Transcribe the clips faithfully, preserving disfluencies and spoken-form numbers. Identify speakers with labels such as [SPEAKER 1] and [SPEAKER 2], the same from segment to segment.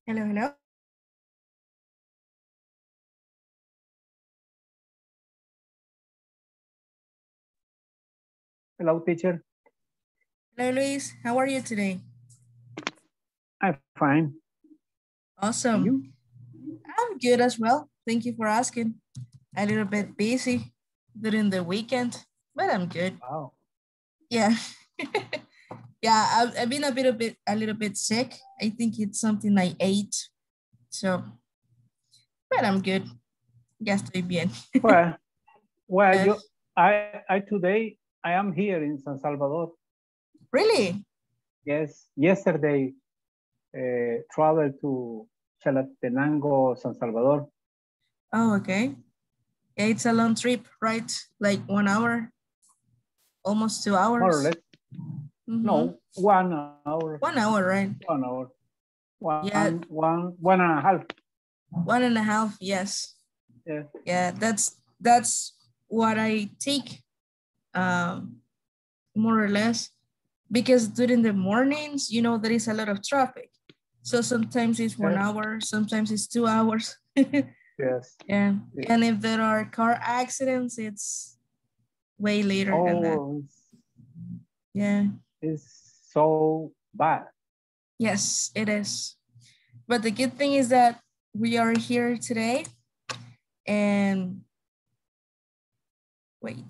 [SPEAKER 1] Hello, hello.
[SPEAKER 2] Hello, teacher.
[SPEAKER 1] Hello, Luis. How are you today?
[SPEAKER 2] I'm fine.
[SPEAKER 1] Awesome.
[SPEAKER 2] You?
[SPEAKER 1] I'm good as well. Thank you for asking. A little bit busy during the weekend, but I'm good.
[SPEAKER 2] Wow.
[SPEAKER 1] Yeah. Yeah, I've, I've been a bit, a bit, a little bit sick. I think it's something I ate. So, but I'm good. Ya estoy bien.
[SPEAKER 2] Well, well,
[SPEAKER 1] Yes.
[SPEAKER 2] you, I, I today I am here in San Salvador.
[SPEAKER 1] Really?
[SPEAKER 2] Yes, yesterday uh, traveled to Chalatenango, San Salvador.
[SPEAKER 1] Oh, okay. Yeah, it's a long trip, right? Like one hour, almost two hours.
[SPEAKER 2] More or less.
[SPEAKER 1] Mm-hmm.
[SPEAKER 2] No, one hour.
[SPEAKER 1] One hour, right?
[SPEAKER 2] One hour. One,
[SPEAKER 1] Yeah.
[SPEAKER 2] one, one and a half.
[SPEAKER 1] One and a half, yes.
[SPEAKER 2] Yeah.
[SPEAKER 1] Yeah, that's that's what I take, um, more or less, because during the mornings, you know, there is a lot of traffic. So sometimes it's one
[SPEAKER 2] Yes.
[SPEAKER 1] hour, sometimes it's two hours.
[SPEAKER 2] Yes.
[SPEAKER 1] Yeah.
[SPEAKER 2] Yes.
[SPEAKER 1] And if there are car accidents, it's way later
[SPEAKER 2] oh,
[SPEAKER 1] than that.
[SPEAKER 2] It's,
[SPEAKER 1] Yeah.
[SPEAKER 2] it's so bad.
[SPEAKER 1] Yes, it is. But the good thing is that we are here today and wait.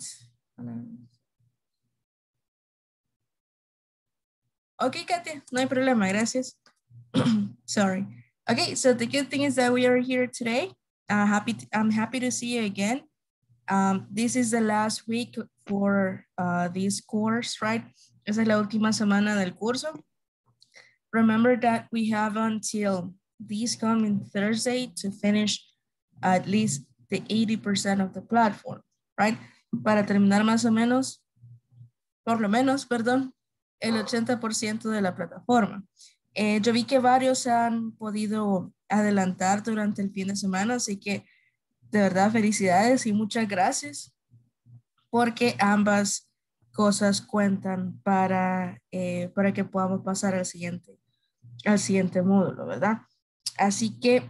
[SPEAKER 1] Okay, Katia, no hay problema, gracias. Sorry. Okay, so the good thing is that we are here today. Uh, happy to, I'm happy to see you again. Um, this is the last week for uh, this course, right? Esa es la última semana del curso. Remember that we have until this coming Thursday to finish at least the eighty percent of the platform, right? Para terminar más o menos, por lo menos, perdón, el ochenta por ciento de la plataforma. Eh, yo vi que varios han podido adelantar durante el fin de semana, así que de verdad felicidades y muchas gracias porque ambas cosas cuentan para, eh, para que podamos pasar al siguiente, al siguiente módulo, ¿verdad? Así que,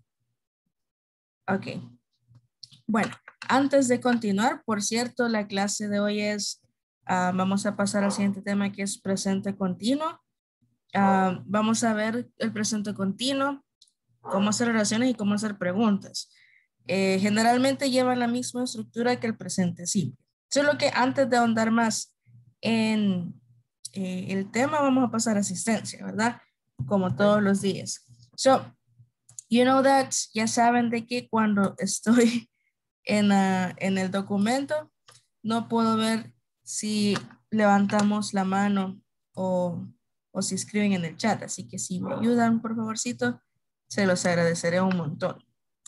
[SPEAKER 1] ok. Bueno, antes de continuar, por cierto, la clase de hoy es, uh, vamos a pasar al siguiente tema que es presente continuo. Uh, vamos a ver el presente continuo, cómo hacer oraciones y cómo hacer preguntas. Eh, generalmente llevan la misma estructura que el presente simple. Solo que antes de ahondar más en eh, el tema, vamos a pasar a asistencia, ¿verdad? Como todos los días. So, you know that, ya saben de que cuando estoy en, uh, en el documento, no puedo ver si levantamos la mano o, o si escriben en el chat. Así que si me ayudan, por favorcito, se los agradeceré un montón.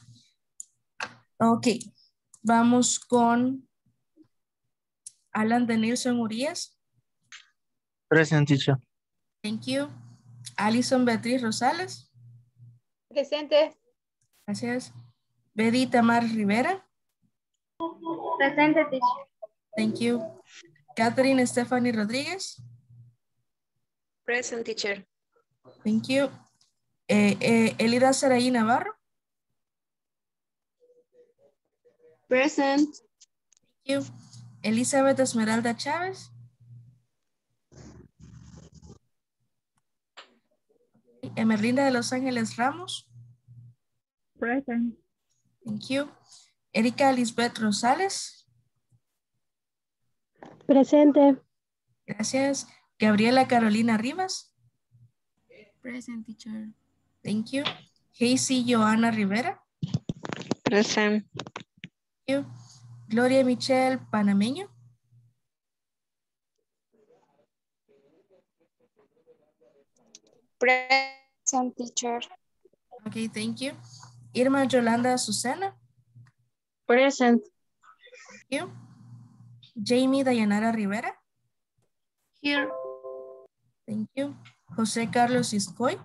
[SPEAKER 1] Ok, vamos con Alan Denilson Urias.
[SPEAKER 3] Present, teacher.
[SPEAKER 1] Thank you. Alison Beatriz Rosales.
[SPEAKER 4] Presente.
[SPEAKER 1] Gracias. Betty Tamar Rivera.
[SPEAKER 4] Presente, teacher.
[SPEAKER 1] Thank you. Catherine Stephanie Rodríguez.
[SPEAKER 4] Present, teacher.
[SPEAKER 1] Thank you. Eh, eh, Elida Saraí Navarro.
[SPEAKER 4] Present.
[SPEAKER 1] Thank you. Elizabeth Esmeralda Chávez. Emerlinda de Los Ángeles Ramos.
[SPEAKER 4] Present.
[SPEAKER 1] Thank you. Erika Lisbeth Rosales.
[SPEAKER 5] Presente.
[SPEAKER 1] Gracias. Gabriela Carolina Rivas.
[SPEAKER 4] Present, teacher.
[SPEAKER 1] Thank you. Casey Joana Rivera.
[SPEAKER 4] Present.
[SPEAKER 1] Thank you. Gloria Michelle Panameño.
[SPEAKER 4] Present, teacher.
[SPEAKER 1] Okay, thank you. Irma Yolanda Susana.
[SPEAKER 5] Present.
[SPEAKER 1] Thank you. Jamie Dayanara Rivera.
[SPEAKER 4] Here.
[SPEAKER 1] Thank you. José Carlos Iscoy.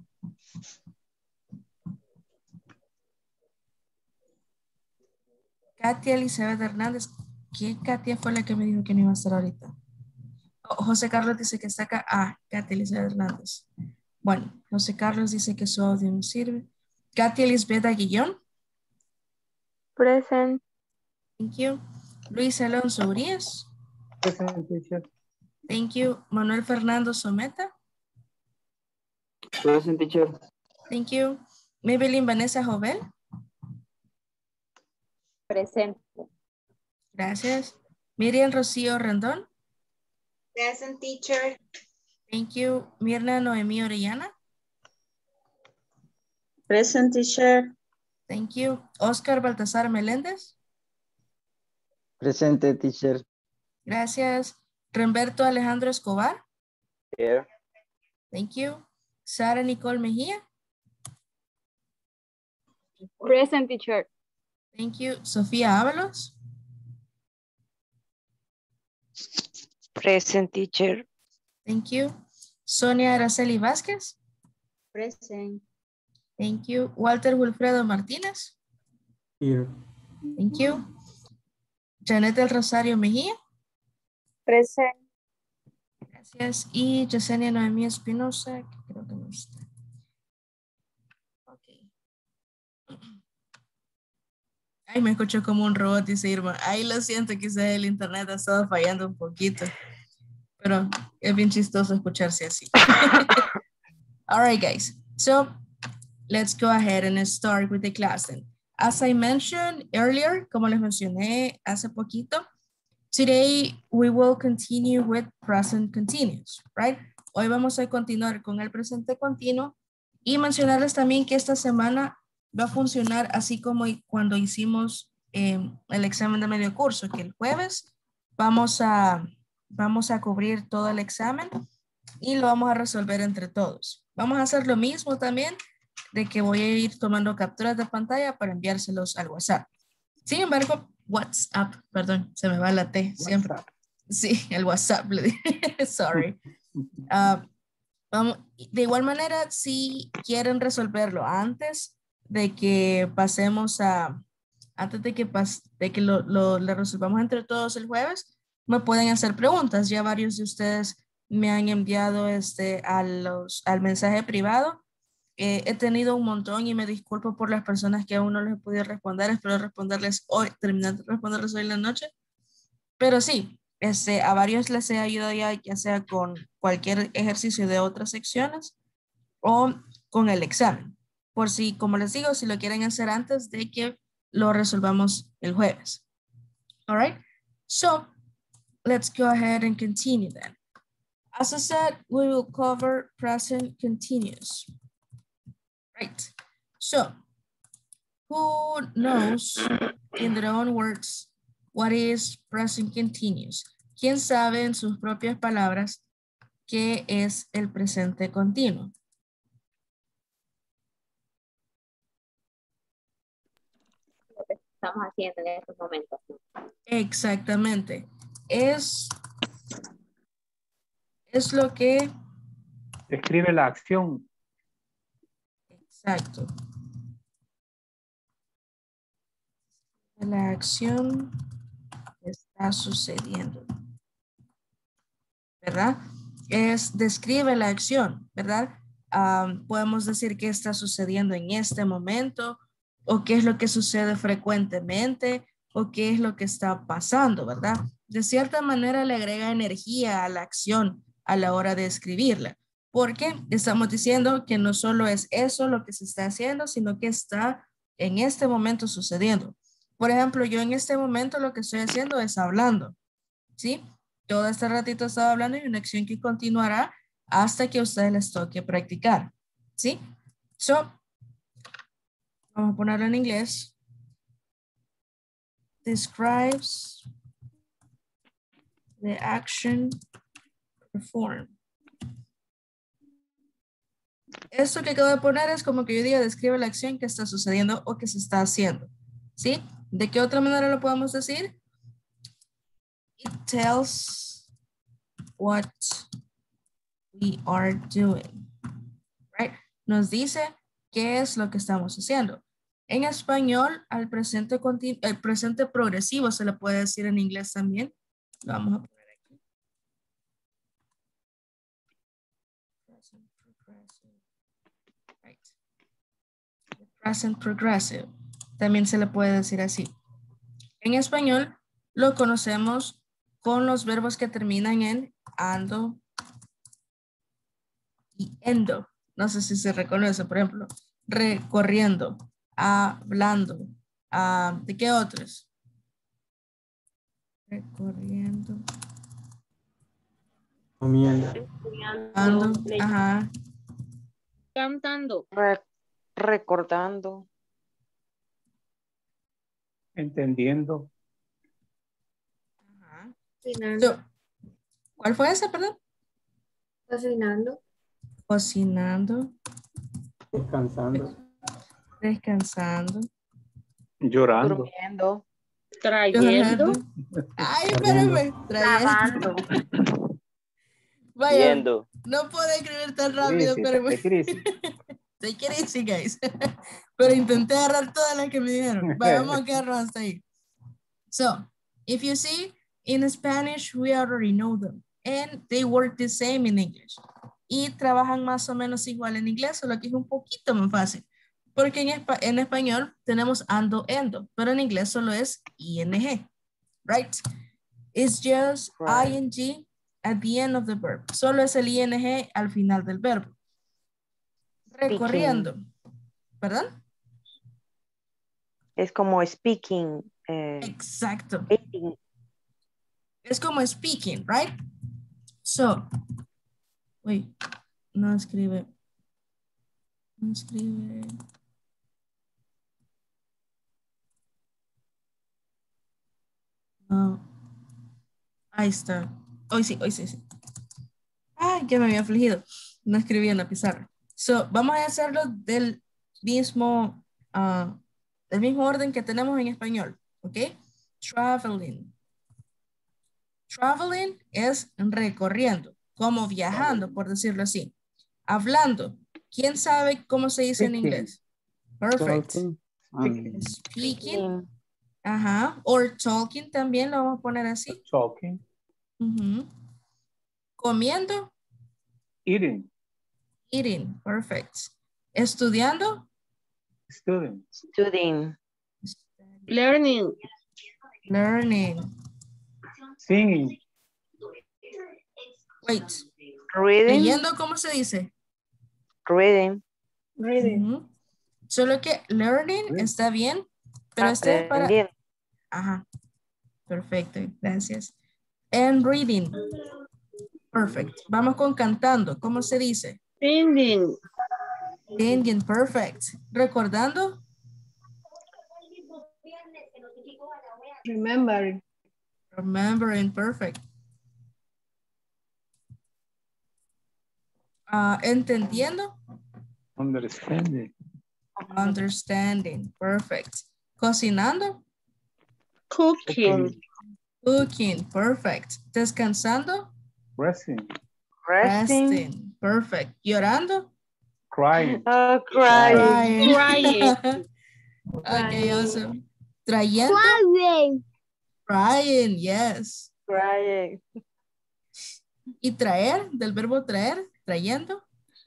[SPEAKER 1] Katia Elizabeth Hernández. ¿Qué Katia fue la que me dijo que no iba a estar ahorita? Oh, José Carlos dice que está acá. Ah, Katia Elizabeth Hernández. Bueno, José Carlos dice que su audio no sirve. Katia Lisbeth Aguillón.
[SPEAKER 4] Present.
[SPEAKER 1] Thank you. Luis Alonso Urias.
[SPEAKER 2] Present, teacher.
[SPEAKER 1] Thank you. Manuel Fernando Someta.
[SPEAKER 3] Present, teacher.
[SPEAKER 1] Thank you. Maybelline Vanessa Jovel.
[SPEAKER 4] Presente.
[SPEAKER 1] Gracias. Miriam Rocío Rendón.
[SPEAKER 6] Present, teacher.
[SPEAKER 1] Thank you. Mirna Noemí Orellana.
[SPEAKER 6] Present, teacher.
[SPEAKER 1] Thank you. Oscar Baltasar Meléndez.
[SPEAKER 3] Presente, teacher.
[SPEAKER 1] Gracias. Remberto Alejandro Escobar.
[SPEAKER 3] Here.
[SPEAKER 1] Thank you. Sara Nicole Mejía.
[SPEAKER 4] Present, teacher.
[SPEAKER 1] Thank you. Sofía Ábalos.
[SPEAKER 4] Present, teacher.
[SPEAKER 1] Thank you. Sonia Araceli Vázquez.
[SPEAKER 6] Present.
[SPEAKER 1] Thank you. Walter Wilfredo Martínez.
[SPEAKER 3] Here.
[SPEAKER 1] Thank you. Janet del Rosario Mejía.
[SPEAKER 4] Present.
[SPEAKER 1] Gracias. Y Yesenia Noemí Espinosa, que creo que no está. Ok. Ay, me escucho como un robot, dice Irma. Ay, lo siento, quizás el internet ha estado fallando un poquito. Pero es bien chistoso escucharse así. All right, guys. So, let's go ahead and start with the class then. As I mentioned earlier, como les mencioné hace poquito, today we will continue with present continuous, right? Hoy vamos a continuar con el presente continuo y mencionarles también que esta semana va a funcionar así como cuando hicimos eh, el examen de medio curso, que el jueves vamos a, vamos a cubrir todo el examen y lo vamos a resolver entre todos. Vamos a hacer lo mismo también, de que voy a ir tomando capturas de pantalla para enviárselos al WhatsApp. Sin embargo, WhatsApp, perdón, se me va la T siempre.
[SPEAKER 2] WhatsApp.
[SPEAKER 1] Sí, el WhatsApp, le dije. Sorry. Uh, vamos, de igual manera, si quieren resolverlo antes de que pasemos a, antes de que, pas, de que lo, lo, lo resolvamos entre todos el jueves, me pueden hacer preguntas. Ya varios de ustedes me han enviado este, a los, al mensaje privado. Eh, he tenido un montón y me disculpo por las personas que aún no les he podido responder. Espero responderles hoy, terminar de responderles hoy en la noche. Pero sí, este, a varios les he ayudado ya, ya sea con cualquier ejercicio de otras secciones o con el examen. Por si, como les digo, si lo quieren hacer antes de que lo resolvamos el jueves. All right. So, let's go ahead and continue then. As I said, we will cover present continuous. Right. So, who knows in their own words what is present continuous? ¿Quién sabe en sus propias palabras qué es el presente continuo?
[SPEAKER 4] Lo que estamos haciendo en estos momentos.
[SPEAKER 1] Exactamente. Es, es lo que...
[SPEAKER 2] Describe la acción.
[SPEAKER 1] Exacto. La acción que está sucediendo. ¿Verdad? Es, describe la acción, ¿verdad? Um, podemos decir qué está sucediendo en este momento, o qué es lo que sucede frecuentemente, o qué es lo que está pasando, ¿verdad? De cierta manera le agrega energía a la acción a la hora de escribirla, porque estamos diciendo que no solo es eso lo que se está haciendo, sino que está en este momento sucediendo. Por ejemplo, yo en este momento lo que estoy haciendo es hablando, ¿sí? Todo este ratito he estado hablando y una acción que continuará hasta que a ustedes les toque practicar, ¿sí? So, vamos a ponerlo en inglés. Describes the action performed. Esto que acabo de poner es como que yo diga, describe la acción que está sucediendo o que se está haciendo, ¿sí? ¿De qué otra manera lo podemos decir? It tells what we are doing, right? Nos dice qué es lo que estamos haciendo. En español, al presente, el presente progresivo se le puede decir en inglés también. Lo vamos a poner aquí. progressive. Right. The present progressive. También se le puede decir así. En español lo conocemos con los verbos que terminan en ando y endo. No sé si se reconoce, por ejemplo, recorriendo, hablando. Uh, ¿De qué otros? Recorriendo.
[SPEAKER 3] Comiendo.
[SPEAKER 1] Ando, ajá.
[SPEAKER 5] Cantando.
[SPEAKER 7] Re- recordando.
[SPEAKER 2] Entendiendo.
[SPEAKER 1] Ajá.
[SPEAKER 6] Cocinando.
[SPEAKER 1] So, ¿cuál fue esa, perdón?
[SPEAKER 6] Cocinando.
[SPEAKER 1] Cocinando,
[SPEAKER 3] Descansando.
[SPEAKER 1] descansando.
[SPEAKER 2] Llorando.
[SPEAKER 7] Durmiendo.
[SPEAKER 5] Trayendo.
[SPEAKER 1] Ay, espérame. Trayendo.
[SPEAKER 4] Lavando.
[SPEAKER 1] Vaya,
[SPEAKER 3] Viendo.
[SPEAKER 1] no puedo escribir tan rápido,
[SPEAKER 2] Crisis,
[SPEAKER 1] pero
[SPEAKER 2] de crisis.
[SPEAKER 1] estoy crazy, guys. Pero intenté agarrar todas las que me dijeron. Vaya, vamos a quedarnos hasta ahí. So, if you see, in Spanish, we already know them. And they work the same in English. Y trabajan más o menos igual en inglés, solo que es un poquito más fácil. Porque en, espa en español tenemos ando, endo, pero en inglés solo es ing, right? It's just
[SPEAKER 7] Right.
[SPEAKER 1] ing at the end of the verb. Solo es el ing al final del verbo. Recorriendo. ¿Perdón?
[SPEAKER 7] Es como speaking. eh,
[SPEAKER 1] Exacto.
[SPEAKER 7] speaking.
[SPEAKER 1] Es como speaking, right? So, uy, no escribe. No escribe. No. Ahí está. Hoy sí, hoy sí, sí. Ay, ya me había afligido. No escribí en la pizarra. So, vamos a hacerlo del mismo, uh, del mismo orden que tenemos en español. ¿Ok? Traveling. Traveling es recorriendo, como viajando, por decirlo así. Hablando. ¿Quién sabe cómo se dice en
[SPEAKER 2] Speaking.
[SPEAKER 1] inglés? Perfect.
[SPEAKER 3] Talking. Um,
[SPEAKER 1] Speaking.
[SPEAKER 7] Speaking.
[SPEAKER 1] Ajá. Or talking también lo vamos a poner así.
[SPEAKER 2] Talking.
[SPEAKER 1] Ujú. Comiendo.
[SPEAKER 2] Eating.
[SPEAKER 1] Eating. Perfect. Estudiando.
[SPEAKER 2] Student.
[SPEAKER 7] Studying.
[SPEAKER 5] Learning.
[SPEAKER 1] Learning.
[SPEAKER 2] Singing.
[SPEAKER 1] Wait.
[SPEAKER 7] Reading.
[SPEAKER 1] Leyendo, ¿cómo se dice?
[SPEAKER 7] Reading.
[SPEAKER 1] Ujú. Solo que learning
[SPEAKER 2] Reading.
[SPEAKER 1] está bien, pero este es para...
[SPEAKER 7] Aprendiendo.
[SPEAKER 1] Ajá. Perfecto, gracias. And reading. Perfect. Vamos con cantando. ¿Cómo se dice?
[SPEAKER 5] Singing.
[SPEAKER 1] Singing. Perfect. Recordando.
[SPEAKER 6] Remembering.
[SPEAKER 1] Remembering. Perfect. Ah, entendiendo.
[SPEAKER 2] Understanding.
[SPEAKER 1] Understanding. Perfect. Cocinando.
[SPEAKER 5] Cooking.
[SPEAKER 1] Cooking. Perfect. Descansando.
[SPEAKER 2] Resting.
[SPEAKER 7] Resting.
[SPEAKER 1] Resting. Perfect. Llorando.
[SPEAKER 2] Crying.
[SPEAKER 7] Uh, crying.
[SPEAKER 1] Crying.
[SPEAKER 5] Crying.
[SPEAKER 1] Okay, awesome. Trayendo.
[SPEAKER 5] Crying.
[SPEAKER 1] Crying, yes.
[SPEAKER 7] Crying.
[SPEAKER 1] Y traer, del verbo traer, trayendo.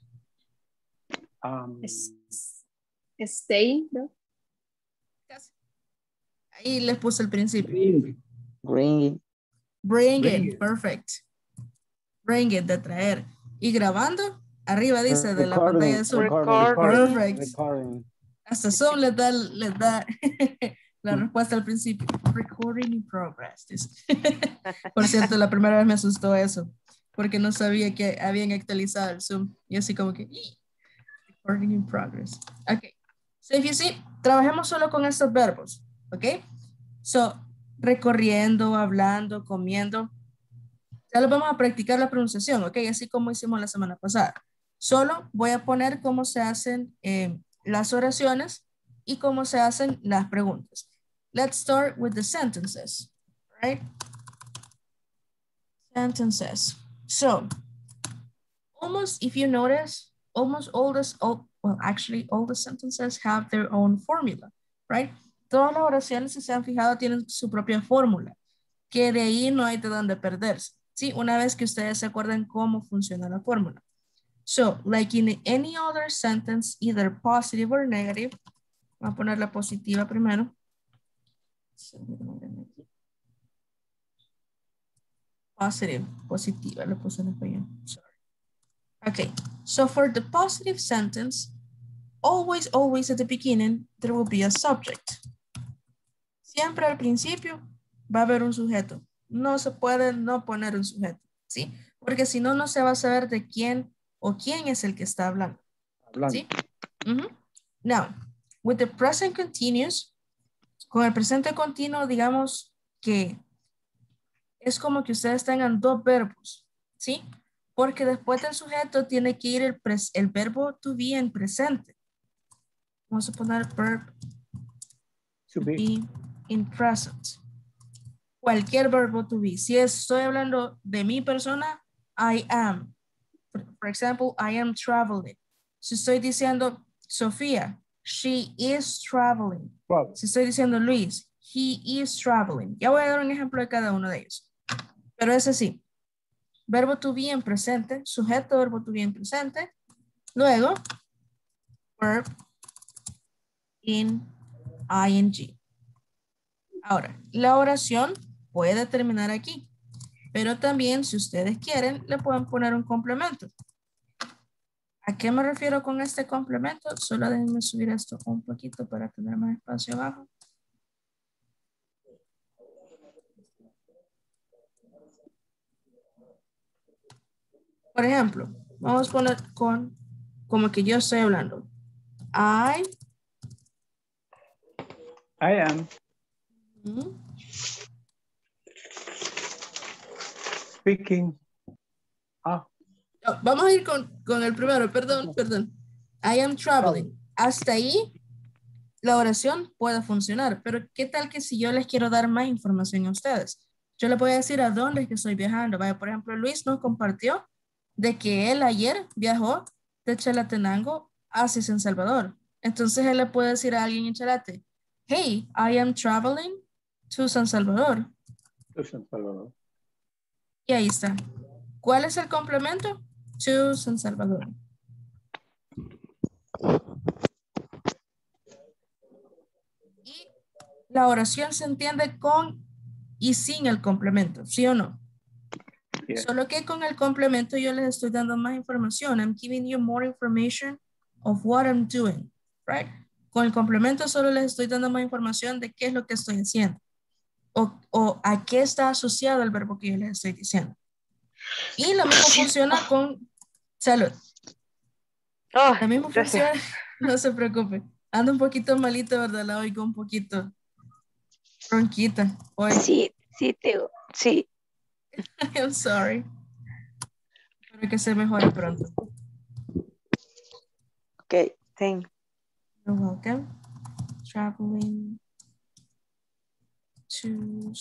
[SPEAKER 2] Um,
[SPEAKER 6] Stay, ¿no?
[SPEAKER 1] Casi. Ahí les puse el principio.
[SPEAKER 3] Bring. Bring.
[SPEAKER 1] Bring,
[SPEAKER 2] Bring
[SPEAKER 1] it,
[SPEAKER 2] it.
[SPEAKER 1] perfect. Bring it, de traer. Y grabando, arriba dice de la pantalla de Zoom.
[SPEAKER 7] Recording.
[SPEAKER 1] Perfect.
[SPEAKER 3] Recording.
[SPEAKER 1] Hasta Zoom les da, les da la respuesta al principio. Recording in progress. dice. Por cierto, la primera vez me asustó eso, porque no sabía que habían actualizado el Zoom. Y así como que, ¡ih! Recording in progress. Ok. So, if you see, trabajemos solo con estos verbos. Ok. So, recorriendo, hablando, comiendo. Ya lo vamos a practicar la pronunciación, ok, así como hicimos la semana pasada. Solo voy a poner cómo se hacen eh, las oraciones y cómo se hacen las preguntas. Let's start with the sentences, right? Sentences. So, almost, if you notice, almost all this, all, well, actually, all the sentences have their own formula, right? Todas las oraciones, si se han fijado, tienen su propia fórmula, que de ahí no hay de dónde perderse. Sí, una vez que ustedes se acuerdan cómo funciona la fórmula. So, like in any other sentence, either positive or negative, voy a poner la positiva primero. Positive, positiva, le puse en español. Sorry. Okay, so for the positive sentence, always, always at the beginning, there will be a subject. Siempre al principio va a haber un sujeto. No se puede no poner un sujeto, ¿sí? Porque si no, no se va a saber de quién o quién es el que está hablando.
[SPEAKER 2] Hablando.
[SPEAKER 1] ¿Sí? Uh-huh. Now, with the present continuous, con el presente continuo, digamos que es como que ustedes tengan dos verbos, ¿sí? Porque después del sujeto tiene que ir el, pres el verbo to be en presente. Vamos a poner verb
[SPEAKER 2] To
[SPEAKER 1] to
[SPEAKER 2] be.
[SPEAKER 1] be in present. Cualquier verbo to be. Si estoy hablando de mi persona, I am. For, for example, I am traveling. Si estoy diciendo Sofía, she is traveling.
[SPEAKER 2] Well,
[SPEAKER 1] Si estoy diciendo Luis, he is traveling. Ya voy a dar un ejemplo de cada uno de ellos. Pero es así. Verbo to be en presente, sujeto, verbo to be en presente. Luego, verb in ing. Ahora, la oración puede terminar aquí, pero también si ustedes quieren, le pueden poner un complemento. ¿A qué me refiero con este complemento? Solo déjenme subir esto un poquito para tener más espacio abajo. Por ejemplo, vamos a poner con, como que yo estoy hablando. I.
[SPEAKER 2] I am.
[SPEAKER 1] Mm,
[SPEAKER 2] Speaking. Ah.
[SPEAKER 1] oh, vamos a ir con, con el primero, perdón, perdón. I am traveling. Hasta ahí la oración puede funcionar, pero ¿qué tal que si yo les quiero dar más información a ustedes? Yo les voy a decir a dónde es que estoy viajando. Vaya, por ejemplo, Luis nos compartió de que él ayer viajó de Chalatenango hacia San Salvador. Entonces él le puede decir a alguien en Chalate, hey, I am traveling to San Salvador.
[SPEAKER 2] To San Salvador.
[SPEAKER 1] Y ahí está. ¿Cuál es el complemento? To San Salvador. Y la oración se entiende con y sin el complemento, ¿sí o no?
[SPEAKER 2] Yeah.
[SPEAKER 1] Solo que con el complemento yo les estoy dando más información. I'm giving you more information of what I'm doing, right? Con el complemento solo les estoy dando más información de qué es lo que estoy haciendo. O, o a qué está asociado el verbo que yo les estoy diciendo. Y lo mismo funciona con salud.
[SPEAKER 7] Oh,
[SPEAKER 1] Lo mismo
[SPEAKER 7] gracias.
[SPEAKER 1] funciona, no se preocupe. Ando un poquito malito, ¿verdad? La oigo un poquito ronquita hoy.
[SPEAKER 7] Sí, sí, Teo, sí.
[SPEAKER 1] I'm sorry. Espero que se mejore pronto.
[SPEAKER 7] Ok, thank you.
[SPEAKER 1] You're welcome. Traveling to...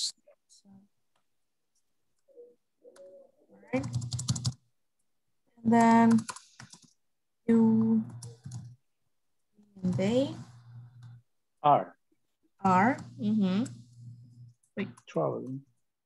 [SPEAKER 1] Right. And then you and they
[SPEAKER 2] Are.
[SPEAKER 1] are. Mm-hmm. Wait.
[SPEAKER 2] Traveling.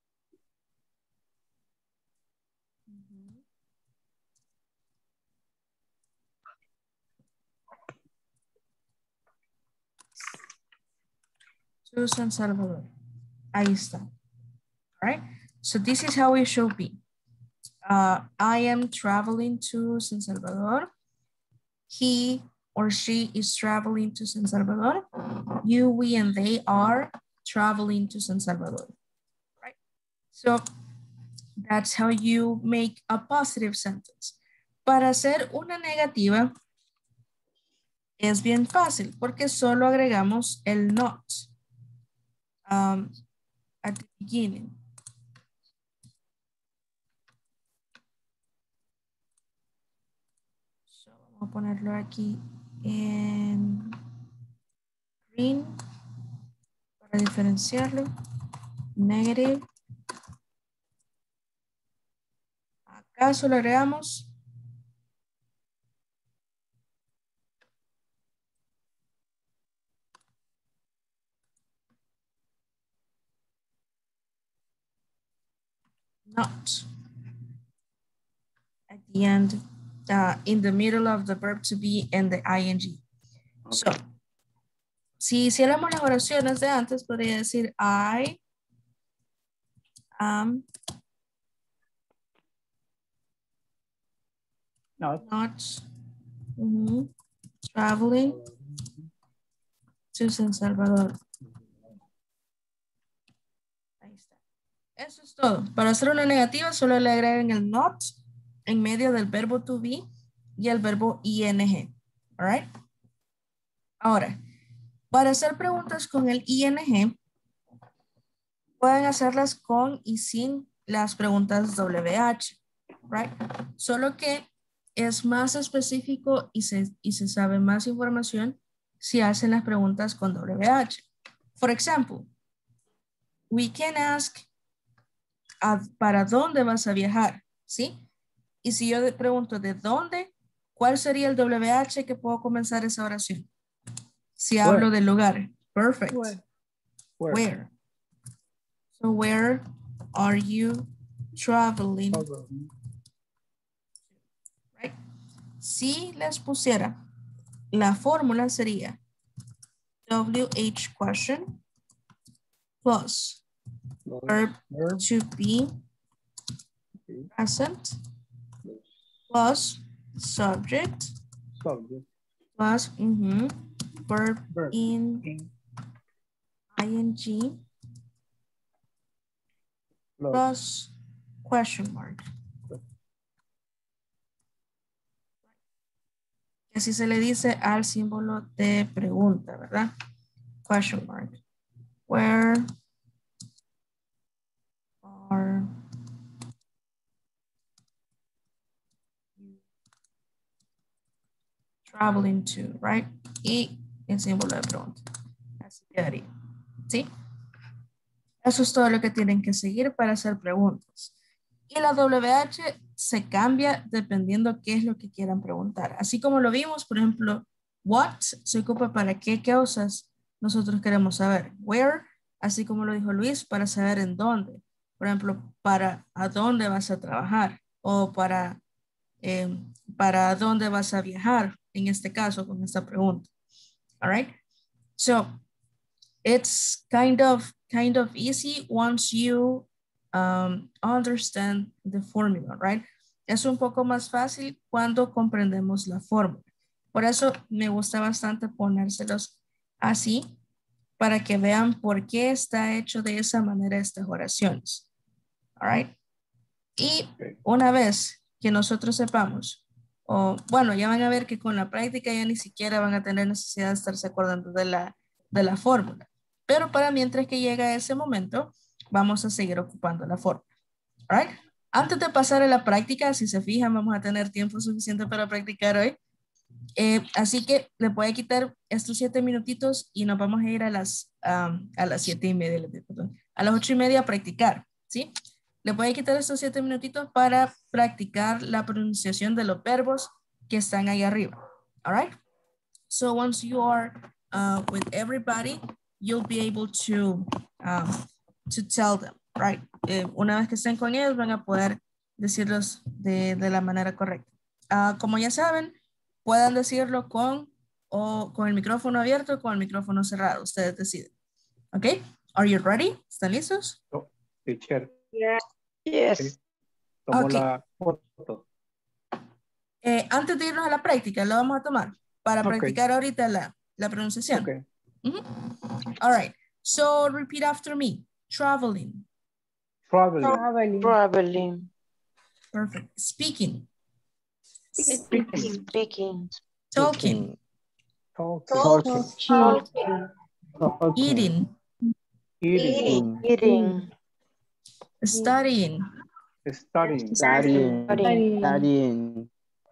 [SPEAKER 1] To San Salvador. Ahí está. All right. So this is how it should be. Uh, I am traveling to San Salvador. He or she is traveling to San Salvador. You, we, and they are traveling to San Salvador. Right. So that's how you make a positive sentence. Para hacer una negativa es bien fácil porque solo agregamos el not um, at the beginning. So, vamos a ponerlo aquí en green para diferenciarlo. Negative. Acá solo agregamos not at the end uh, in the middle of the verb to be and the ing. So, si hiciéramos las oraciones de antes, podría decir I am
[SPEAKER 2] No.
[SPEAKER 1] not mhm, traveling to San Salvador. Ahí está. Eso es todo. Para hacer una negativa, solo le agregan el not en medio del verbo to be y el verbo ing. All right? Ahora, para hacer preguntas con el ing, pueden hacerlas con y sin las preguntas W H, right? Solo que es más específico y se, y se sabe más información si hacen las preguntas con W H. For example, we can ask, uh, ¿para dónde vas a viajar? ¿Sí? Y si yo pregunto ¿de dónde? ¿Cuál sería el W H que puedo comenzar esa oración? Si
[SPEAKER 2] Where.
[SPEAKER 1] hablo del lugar. Perfect.
[SPEAKER 2] Where.
[SPEAKER 1] Where?
[SPEAKER 2] Where.
[SPEAKER 1] Where? So where are you traveling? Right? Si les pusiera, la fórmula sería W H question plus verb
[SPEAKER 2] Verb.
[SPEAKER 1] to be present plus subject
[SPEAKER 2] Subject.
[SPEAKER 1] plus mhm, verb
[SPEAKER 2] Verb.
[SPEAKER 1] in
[SPEAKER 2] In.
[SPEAKER 1] ing
[SPEAKER 2] Plus.
[SPEAKER 1] plus question mark. Así se le dice al símbolo de pregunta, ¿verdad? Question mark. Where are you traveling to, right? Y el símbolo de pregunta. Así quedaría. ¿Sí? Eso es todo lo que tienen que seguir para hacer preguntas. Y la W H se cambia dependiendo qué es lo que quieran preguntar. Así como lo vimos, por ejemplo, what se ocupa para qué causas nosotros queremos saber. Where, así como lo dijo Luis, para saber en dónde. Por ejemplo, para a dónde vas a trabajar o para, eh, para dónde vas a viajar, en este caso, con esta pregunta. All right? So, it's kind of, kind of easy once you um, understand the formula, right? Es un poco más fácil cuando comprendemos la fórmula. Por eso me gusta bastante ponérselos así para que vean por qué está hecho de esa manera estas oraciones. All right? Y una vez que nosotros sepamos, o bueno, ya van a ver que con la práctica ya ni siquiera van a tener necesidad de estarse acordando de la, de la fórmula. Pero para mientras que llega ese momento, vamos a seguir ocupando la fórmula. All right? Antes de pasar a la práctica, si se fijan, vamos a tener tiempo suficiente para practicar hoy. Eh, así que le voy a quitar estos siete minutitos y nos vamos a ir a las, um, a las siete y media, perdón, a las ocho y media a practicar, ¿sí? Le voy a quitar estos siete minutitos para practicar la pronunciación de los verbos que están ahí arriba. All right? So once you are uh, with everybody, you'll be able to, um, to tell them, right? Eh, una vez que estén con ellos, van a poder decirlos de, de la manera correcta. Uh, como ya saben, pueden decirlo con, o con el micrófono abierto o con el micrófono cerrado. Ustedes deciden. ¿Ok? Are you ready? ¿Están listos?
[SPEAKER 2] Oh, teacher.
[SPEAKER 4] Yeah.
[SPEAKER 7] Yes.
[SPEAKER 2] Tomo
[SPEAKER 1] Ok.
[SPEAKER 2] la foto.
[SPEAKER 1] Eh, antes de irnos a la práctica, lo vamos a tomar para
[SPEAKER 2] Ok.
[SPEAKER 1] practicar ahorita la, la pronunciación.
[SPEAKER 2] Okay.
[SPEAKER 1] Mhm. All right. So repeat after me. Traveling.
[SPEAKER 2] Traveling.
[SPEAKER 5] Traveling.
[SPEAKER 7] Traveling.
[SPEAKER 1] Perfect. Speaking.
[SPEAKER 5] Speaking.
[SPEAKER 7] Speaking.
[SPEAKER 1] Talking.
[SPEAKER 2] Talking.
[SPEAKER 3] Talking.
[SPEAKER 5] Talking.
[SPEAKER 3] Talking.
[SPEAKER 1] Eating.
[SPEAKER 2] Eating.
[SPEAKER 7] Eating.
[SPEAKER 1] Studying.
[SPEAKER 2] Studying.
[SPEAKER 3] Studying.
[SPEAKER 7] Studying.
[SPEAKER 3] Studying.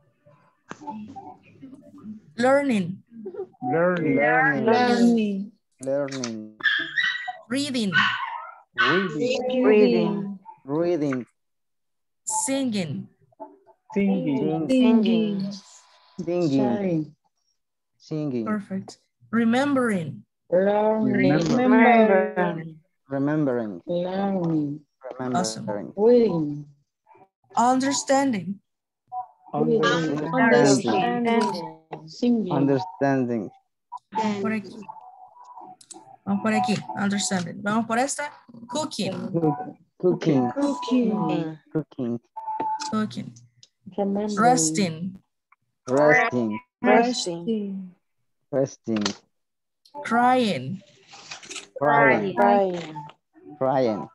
[SPEAKER 1] Learning.
[SPEAKER 2] Learning.
[SPEAKER 3] Learning.
[SPEAKER 5] Learning.
[SPEAKER 3] Learning.
[SPEAKER 1] Reading.
[SPEAKER 2] Reading.
[SPEAKER 7] Reading.
[SPEAKER 3] Reading.
[SPEAKER 1] Singing.
[SPEAKER 2] Singing.
[SPEAKER 7] Singing.
[SPEAKER 3] Singing. Singing.
[SPEAKER 1] Perfect. Remembering.
[SPEAKER 5] Learning.
[SPEAKER 7] Remembering.
[SPEAKER 3] Remembering.
[SPEAKER 5] Learning.
[SPEAKER 1] Awesome.
[SPEAKER 3] Remembering.
[SPEAKER 5] Reading.
[SPEAKER 1] Understanding.
[SPEAKER 3] Understanding.
[SPEAKER 5] Singing.
[SPEAKER 3] Understanding.
[SPEAKER 1] Por aquí. Vamos por aquí. Understanding. Vamos por esta. Cooking.
[SPEAKER 3] Cooking.
[SPEAKER 5] Cooking.
[SPEAKER 3] Cooking.
[SPEAKER 1] Cooking.
[SPEAKER 5] Remembering.
[SPEAKER 1] Resting.
[SPEAKER 3] Resting.
[SPEAKER 5] Resting.
[SPEAKER 3] Resting.
[SPEAKER 1] Crying.
[SPEAKER 3] Crying.
[SPEAKER 7] Crying.
[SPEAKER 3] Crying.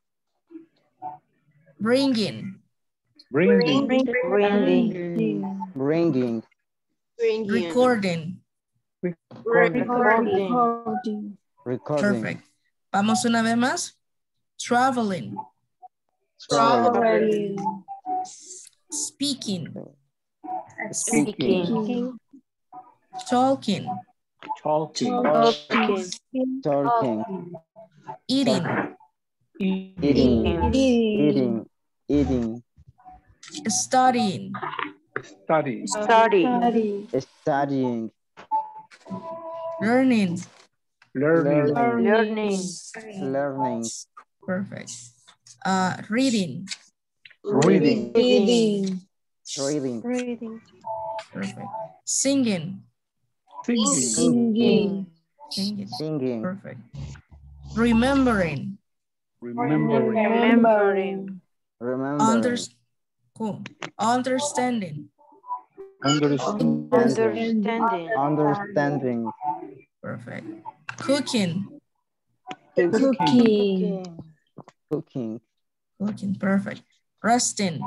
[SPEAKER 1] Bringing.
[SPEAKER 2] Bringing.
[SPEAKER 7] Bringing.
[SPEAKER 3] Bringing.
[SPEAKER 1] Recording.
[SPEAKER 2] Recording.
[SPEAKER 5] Recording.
[SPEAKER 3] Recording.
[SPEAKER 1] Perfect. Vamos una vez más. Traveling.
[SPEAKER 5] Traveling.
[SPEAKER 1] Speaking.
[SPEAKER 7] Speaking.
[SPEAKER 1] Talking.
[SPEAKER 2] Talking.
[SPEAKER 7] Talking.
[SPEAKER 3] Talking.
[SPEAKER 1] Eating.
[SPEAKER 3] Eating. Eating. Eating.
[SPEAKER 1] Studying.
[SPEAKER 2] Study.
[SPEAKER 7] Study.
[SPEAKER 3] Studying.
[SPEAKER 1] Learning.
[SPEAKER 2] Learning.
[SPEAKER 7] Learning.
[SPEAKER 3] Learning.
[SPEAKER 1] Perfect. Uh, reading.
[SPEAKER 2] Reading.
[SPEAKER 5] Reading.
[SPEAKER 3] Reading.
[SPEAKER 7] Reading.
[SPEAKER 1] Perfect. Singing.
[SPEAKER 2] Singing.
[SPEAKER 5] Singing.
[SPEAKER 1] Singing.
[SPEAKER 3] Singing.
[SPEAKER 1] Perfect. Remembering.
[SPEAKER 2] Remembering.
[SPEAKER 7] Remembering.
[SPEAKER 3] Remembering.
[SPEAKER 1] Under cool. Understanding.
[SPEAKER 2] Understanding.
[SPEAKER 7] Understanding.
[SPEAKER 3] Understanding.
[SPEAKER 1] Perfect. Cooking.
[SPEAKER 5] Cooking.
[SPEAKER 3] Cooking.
[SPEAKER 1] Cooking. Perfect. Resting.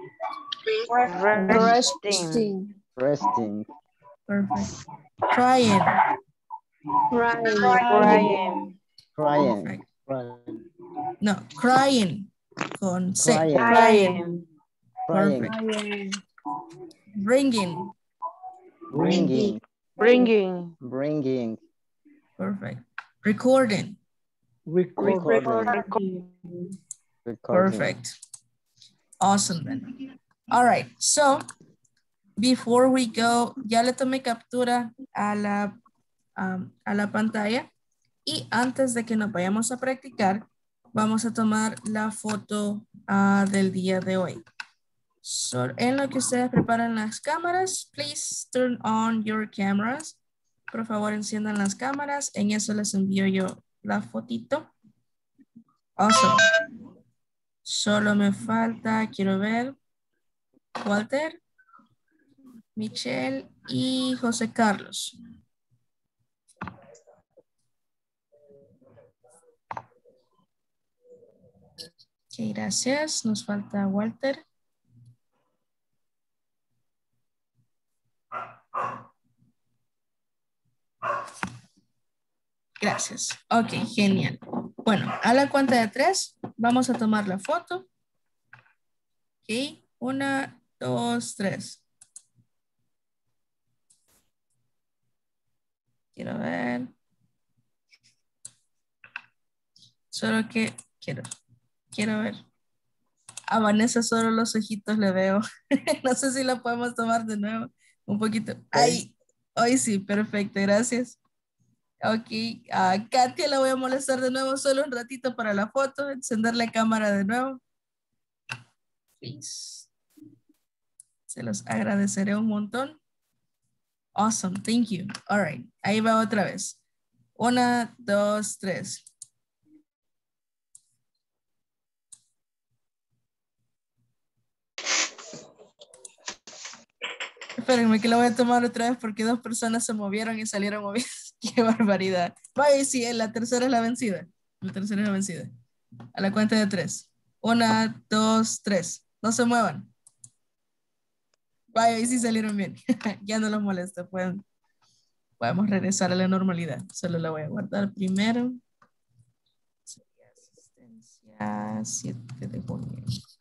[SPEAKER 7] Resting.
[SPEAKER 3] Resting.
[SPEAKER 1] Perfect. Crying.
[SPEAKER 7] Crying.
[SPEAKER 3] Crying.
[SPEAKER 1] Perfect.
[SPEAKER 2] Right.
[SPEAKER 1] No, crying. Con C.
[SPEAKER 3] Crying.
[SPEAKER 7] Crying.
[SPEAKER 3] Crying.
[SPEAKER 1] Perfect. Bringing.
[SPEAKER 3] Bringing.
[SPEAKER 7] Bringing.
[SPEAKER 3] Bringing.
[SPEAKER 1] Perfect. Recording.
[SPEAKER 2] Recording.
[SPEAKER 3] Recording. Recording.
[SPEAKER 1] Perfect. Awesome then. All right. So before we go, ya le tomé captura a la, um, a la pantalla y antes de que nos vayamos a practicar, vamos a tomar la foto uh, del día de hoy. So, en lo que ustedes preparan las cámaras, please turn on your cameras. Por favor, enciendan las cámaras. En eso les envío yo la fotito. Awesome. Solo me falta, quiero ver, Walter, Michelle y José Carlos. Ok, gracias. Nos falta Walter. Gracias. Ok, genial. Bueno, a la cuenta de tres, vamos a tomar la foto. Ok, una, dos, tres. Quiero ver. Solo que quiero, quiero ver. A Vanessa solo los ojitos le veo. No sé si la podemos tomar de nuevo. Un poquito. Ay, hoy sí, perfecto, gracias. Ok, a Katia la voy a molestar de nuevo solo un ratito para la foto. Encender la cámara de nuevo. Please. Se los agradeceré un montón. Awesome, thank you. All right, ahí va otra vez. Una, dos, tres. Espérenme que la voy a tomar otra vez porque dos personas se movieron y salieron movidas. Qué barbaridad. Vaya, sí, la tercera es la vencida. La tercera es la vencida. A la cuenta de tres. Una, dos, tres. No se muevan. Vaya, y sí salieron bien. Ya no los molesto. Pueden, podemos regresar a la normalidad. Solo la voy a guardar primero. Asistencia siete de junio.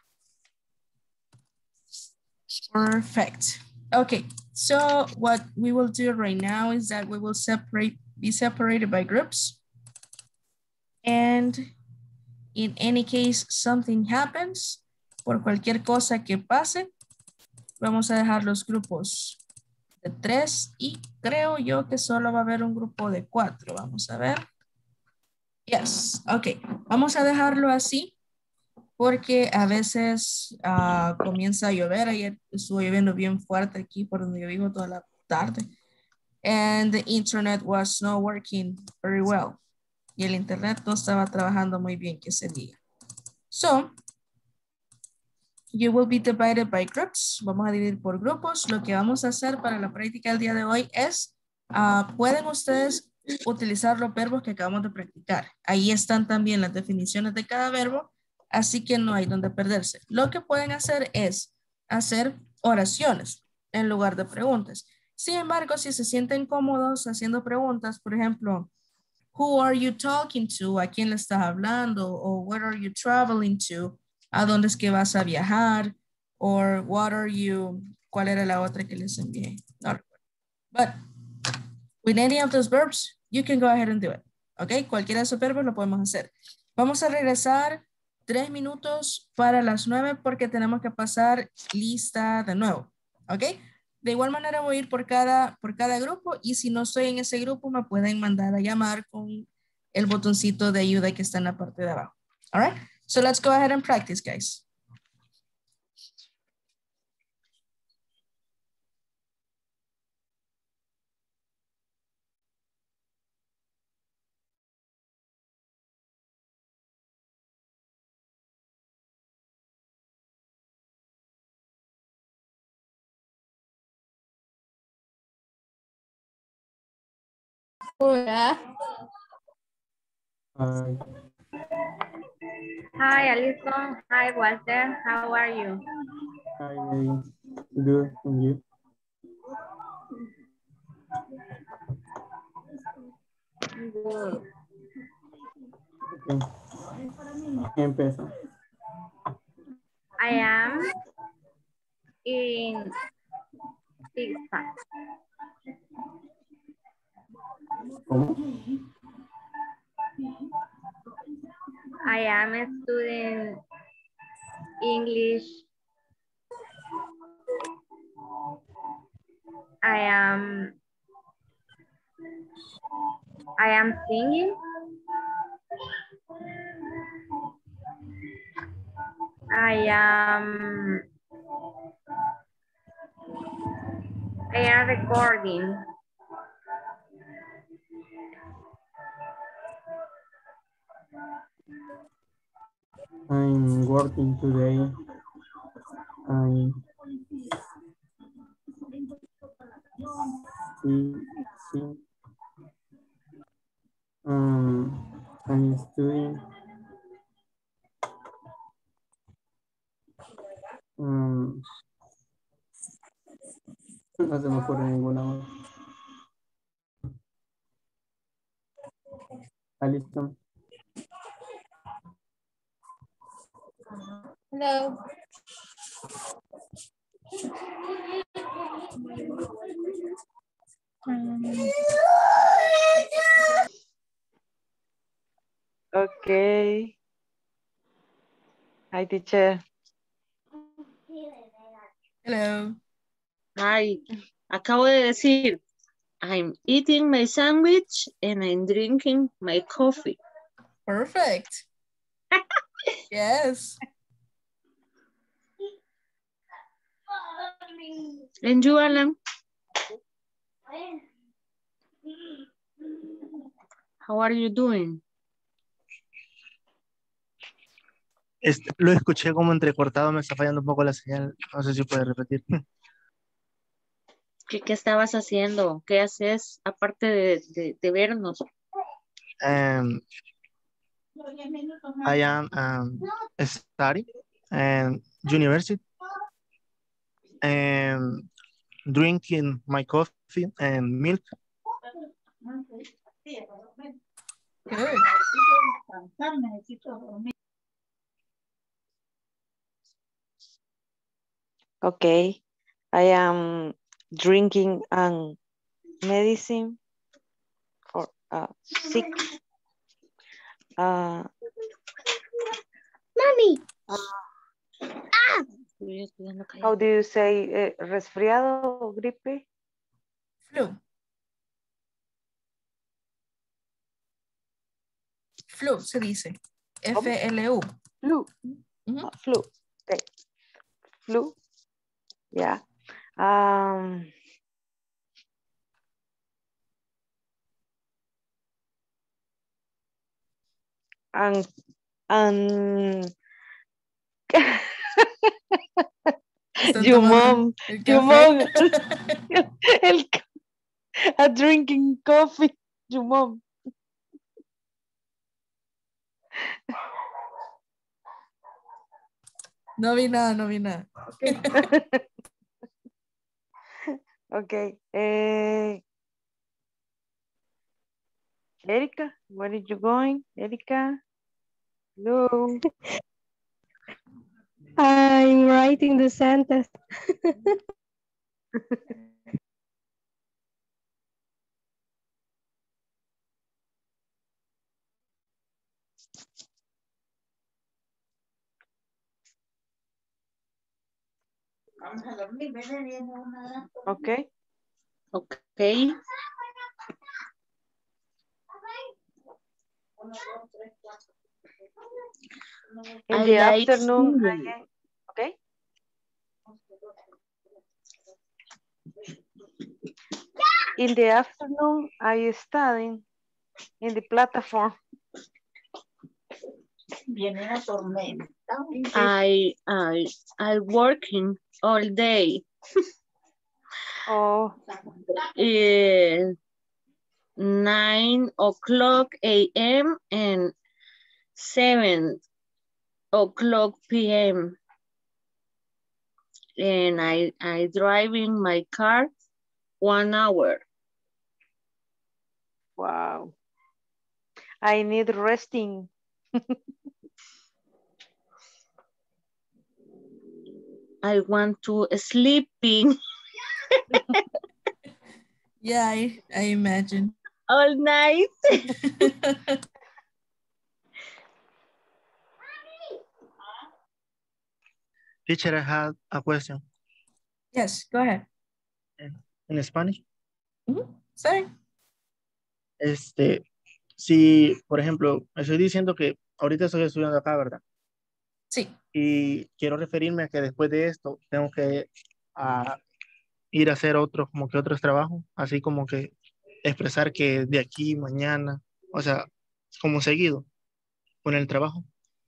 [SPEAKER 1] Perfect. Okay, so what we will do right now is that we will separate, be separated by groups. And in any case something happens, por cualquier cosa que pase, vamos a dejar los grupos de tres y creo yo que solo va a haber un grupo de cuatro. Vamos a ver. Yes, ok. Vamos a dejarlo así porque a veces ah, comienza a llover. Ayer estuvo lloviendo bien fuerte aquí por donde yo vivo toda la tarde. And the internet was not working very well. Y el internet no estaba trabajando muy bien que ese día. So, you will be divided by groups. Vamos a dividir por grupos. Lo que vamos a hacer para la práctica del día de hoy es, uh, pueden ustedes utilizar los verbos que acabamos de practicar. Ahí están también las definiciones de cada verbo, así que no hay donde perderse. Lo que pueden hacer es hacer oraciones en lugar de preguntas. Sin embargo, si se sienten cómodos haciendo preguntas, por ejemplo, who are you talking to? ¿A quién le estás hablando? O where are you traveling to? ¿A dónde es que vas a viajar? Or what are you? ¿Cuál era la otra que les envié? No recuerdo. But with any of those verbs, you can go ahead and do it. ¿Ok? Cualquiera de esos verbos lo podemos hacer. Vamos a regresar tres minutos para las nueve porque tenemos que pasar lista de nuevo. ¿Ok? De igual manera voy a ir por cada, por cada grupo y si no estoy en ese grupo me pueden mandar a llamar con el botoncito de ayuda que está en la parte de abajo. All right? So let's go ahead and practice, guys.
[SPEAKER 6] Hola.
[SPEAKER 3] Hi.
[SPEAKER 4] Hi, Alison. Hi, Walter. How are you?
[SPEAKER 3] Hi. Good. And you?
[SPEAKER 4] Good.
[SPEAKER 3] Okay. Empieza.
[SPEAKER 4] I am in sixth class.
[SPEAKER 3] ¿Cómo?
[SPEAKER 4] I am studying English. I am I am singing. I am I am recording.
[SPEAKER 3] I'm working today. I'm see, see. Um, I'm studying. Um, no se me ocurre ninguna más. Alison.
[SPEAKER 6] Hello.
[SPEAKER 7] Okay. Hi, teacher.
[SPEAKER 1] Hello.
[SPEAKER 8] Hi, acabo de decir, I'm eating my sandwich and I'm drinking my coffee.
[SPEAKER 1] Perfect. Yes.
[SPEAKER 8] And you, Alan? How are you doing?
[SPEAKER 9] Este, lo escuché como entrecortado, me está fallando un poco la señal. No sé si puede repetir.
[SPEAKER 8] ¿Qué, qué estabas haciendo? ¿Qué haces aparte de, de, de vernos?
[SPEAKER 9] Um, I am um, studying and university and drinking my coffee and milk.
[SPEAKER 1] Good.
[SPEAKER 7] Okay. I am drinking an medicine for uh, sick. Uh,
[SPEAKER 8] Mami.
[SPEAKER 7] how do you say eh, resfriado o gripe?
[SPEAKER 1] Flu. Flu se dice. F L U.
[SPEAKER 7] Flu.
[SPEAKER 1] Mhm.
[SPEAKER 7] Flu. Okay. Flu. Yeah. Um, and and
[SPEAKER 1] Está
[SPEAKER 7] your
[SPEAKER 1] tomando
[SPEAKER 7] mom,
[SPEAKER 1] el
[SPEAKER 7] your
[SPEAKER 1] café.
[SPEAKER 7] mom, el, a drinking coffee, your mom.
[SPEAKER 1] No vi nada, no vi nada.
[SPEAKER 7] Okay. Okay. Eh, Erica, where are you going? Erica? Hello.
[SPEAKER 5] I'm writing the sentence.
[SPEAKER 7] Okay.
[SPEAKER 8] Okay.
[SPEAKER 7] In
[SPEAKER 8] I
[SPEAKER 7] the
[SPEAKER 8] like
[SPEAKER 7] afternoon,
[SPEAKER 8] singing.
[SPEAKER 7] I, okay. In the afternoon, I study in the platform.
[SPEAKER 8] I I I working all day.
[SPEAKER 7] Oh,
[SPEAKER 8] Eh, nine o'clock a m and seven o'clock p m And I I driving my car one hour.
[SPEAKER 7] wow. I need resting.
[SPEAKER 8] I want to sleeping
[SPEAKER 1] Yeah, I, I imagine.
[SPEAKER 8] all night.
[SPEAKER 9] Teacher, I have a question.
[SPEAKER 1] Yes, go ahead.
[SPEAKER 9] In Spanish.
[SPEAKER 1] Mhm. Sorry.
[SPEAKER 9] Este, si, por ejemplo, estoy diciendo que ahorita estoy estudiando acá, ¿verdad?
[SPEAKER 1] Sí.
[SPEAKER 9] Y quiero referirme a que después de esto tengo que a, ir a hacer otros, como que otros trabajos, así como que expresar que de aquí, mañana, o sea, como seguido con el trabajo.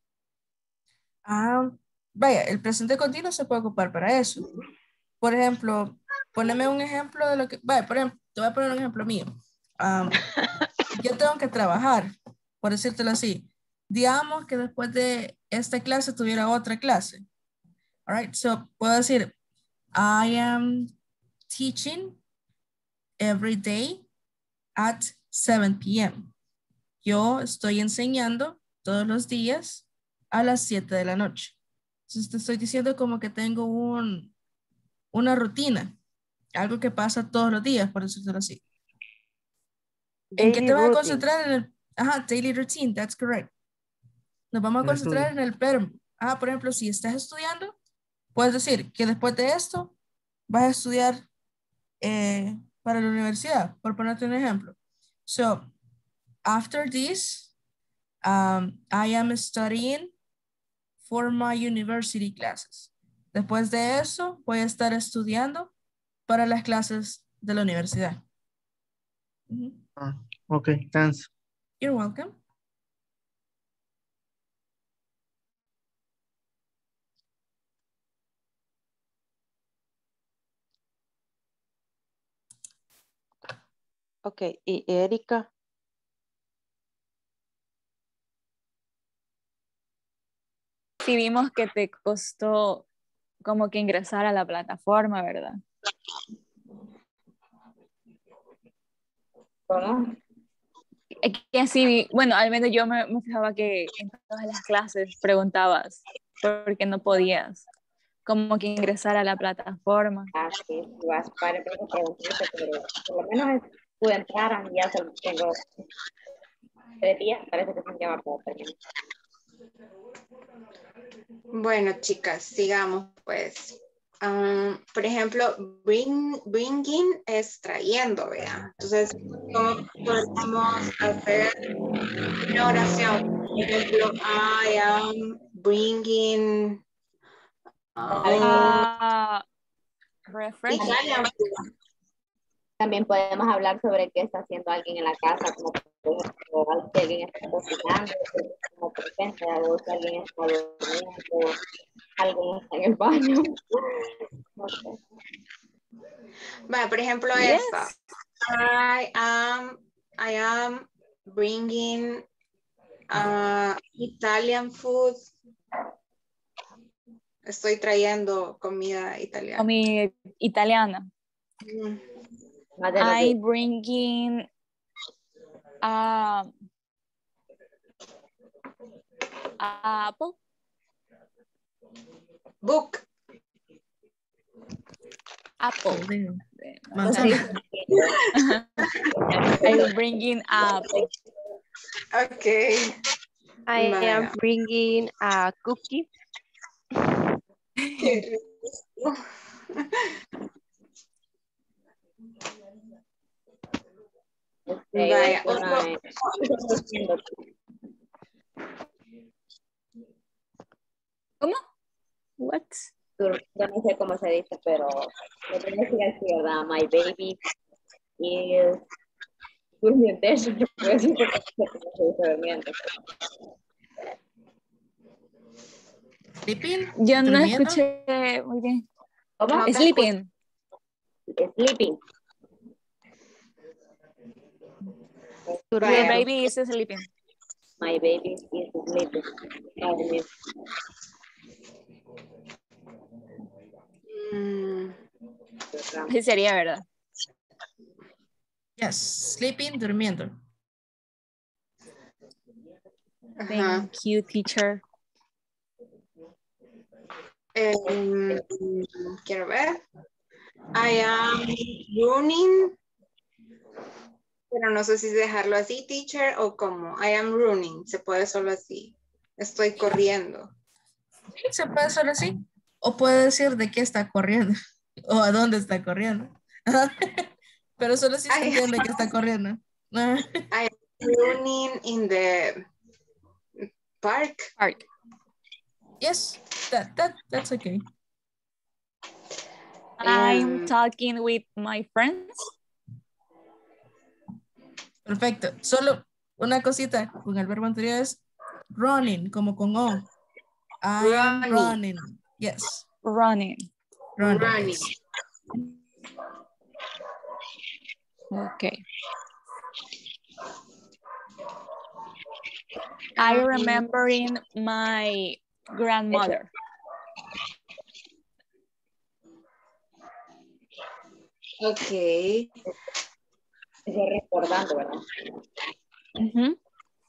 [SPEAKER 1] Ah, vaya, el presente continuo se puede ocupar para eso. Por ejemplo, poneme un ejemplo de lo que, vaya, por ejemplo, te voy a poner un ejemplo mío. Um, yo tengo que trabajar, por decírtelo así. Digamos que después de esta clase tuviera otra clase. All right, so puedo decir, I am teaching every day at seven p m Yo estoy enseñando todos los días a las siete de la noche. Entonces te estoy diciendo como que tengo un, una rutina, algo que pasa todos los días, por decirlo así. ¿En qué
[SPEAKER 7] Daily
[SPEAKER 1] te vas a
[SPEAKER 7] routine.
[SPEAKER 1] concentrar? En el, ajá, daily routine, that's correct. Nos vamos a
[SPEAKER 9] En el
[SPEAKER 1] concentrar
[SPEAKER 9] estudio.
[SPEAKER 1] en el verbo. Ah, por ejemplo, si estás estudiando, puedes decir que después de esto vas a estudiar eh, para la universidad, por ponerte un ejemplo. So, after this, um, I am studying for my university classes. Después de eso, voy a estar estudiando para las clases de la universidad. Mm-hmm.
[SPEAKER 9] Ah, ok, thanks.
[SPEAKER 1] You're welcome.
[SPEAKER 7] Ok, y Erika.
[SPEAKER 10] Sí vimos que te costó como que ingresar a la plataforma, ¿verdad?
[SPEAKER 4] ¿Cómo?
[SPEAKER 10] Que así, bueno, al menos yo me, me fijaba que en todas las clases preguntabas por qué no podías como que ingresar a la plataforma.
[SPEAKER 4] Ah, sí, vas para que preguntas, pero por lo menos pude entrar, ya solo tengo tres días, parece que se llama para terminar.
[SPEAKER 11] Bueno, chicas, sigamos pues. Um, por ejemplo, bring, bringing es trayendo, ¿vea? Entonces, ¿cómo podemos hacer una oración? ejemplo, I am bringing
[SPEAKER 10] Ah, refresh.
[SPEAKER 11] Italian food.
[SPEAKER 4] También podemos hablar sobre qué está haciendo alguien en la casa, como por ejemplo, si alguien está cocinando, como presente, o si alguien está durmiendo, alguien está en el baño. No sé.
[SPEAKER 11] Vale, por ejemplo,
[SPEAKER 10] Yes.
[SPEAKER 11] esta. I am, I am bringing uh, Italian food. Estoy trayendo comida italiana.
[SPEAKER 10] Comida italiana.
[SPEAKER 11] Mm.
[SPEAKER 4] Más de lo
[SPEAKER 10] I
[SPEAKER 4] que-
[SPEAKER 10] bringing uh, apple.
[SPEAKER 11] Book.
[SPEAKER 10] Apple.
[SPEAKER 1] Manzana.
[SPEAKER 10] I'm bringing apple.
[SPEAKER 11] Okay.
[SPEAKER 5] I
[SPEAKER 11] Vaya.
[SPEAKER 5] am bringing a cookie.
[SPEAKER 11] Qué rico.
[SPEAKER 4] Okay,
[SPEAKER 11] Vaya,
[SPEAKER 4] that's
[SPEAKER 11] otro-
[SPEAKER 4] nice.
[SPEAKER 10] ¿Cómo? What?
[SPEAKER 4] Dur- Yo no sé cómo se dice, pero lo tengo que decir así, ¿verdad? My baby is durmiendo. Yo puedo decir porque no sé cómo se dice durmiendo.
[SPEAKER 1] Sleeping.
[SPEAKER 10] Yo no
[SPEAKER 1] ¿Durmiendo?
[SPEAKER 10] escuché muy bien.
[SPEAKER 4] ¿Cómo?
[SPEAKER 11] No te
[SPEAKER 10] Sleeping.
[SPEAKER 4] Sleeping.
[SPEAKER 10] Your
[SPEAKER 11] Vaya.
[SPEAKER 10] baby is sleeping.
[SPEAKER 4] My baby is sleeping. Está durmiendo.
[SPEAKER 11] Mm,
[SPEAKER 10] Sí sería, ¿verdad?
[SPEAKER 1] Yes. Sleeping, durmiendo.
[SPEAKER 11] ajá.
[SPEAKER 10] Thank you, teacher.
[SPEAKER 11] Em, quiero ver. I am running. Pero no sé si dejarlo así, teacher, o como I am running. Se puede solo así. Estoy corriendo.
[SPEAKER 1] Se puede solo así. O puede decir de qué está corriendo. O a dónde está corriendo. Pero solo si se
[SPEAKER 11] Ay.
[SPEAKER 1] entiende que está corriendo. Ah,
[SPEAKER 11] I am running in the park.
[SPEAKER 10] Park.
[SPEAKER 1] yes, that, that, that's okay.
[SPEAKER 10] I'm
[SPEAKER 11] Em,
[SPEAKER 10] talking with my friends.
[SPEAKER 1] Perfecto. Solo una cosita con el verbo anterior es running, como con O. I am
[SPEAKER 11] Running.
[SPEAKER 1] running. Yes,
[SPEAKER 10] Running.
[SPEAKER 1] running.
[SPEAKER 11] Running.
[SPEAKER 10] Okay. I remembering my grandmother.
[SPEAKER 11] Ok.
[SPEAKER 4] Estoy recordando, ¿verdad?
[SPEAKER 10] Mhm.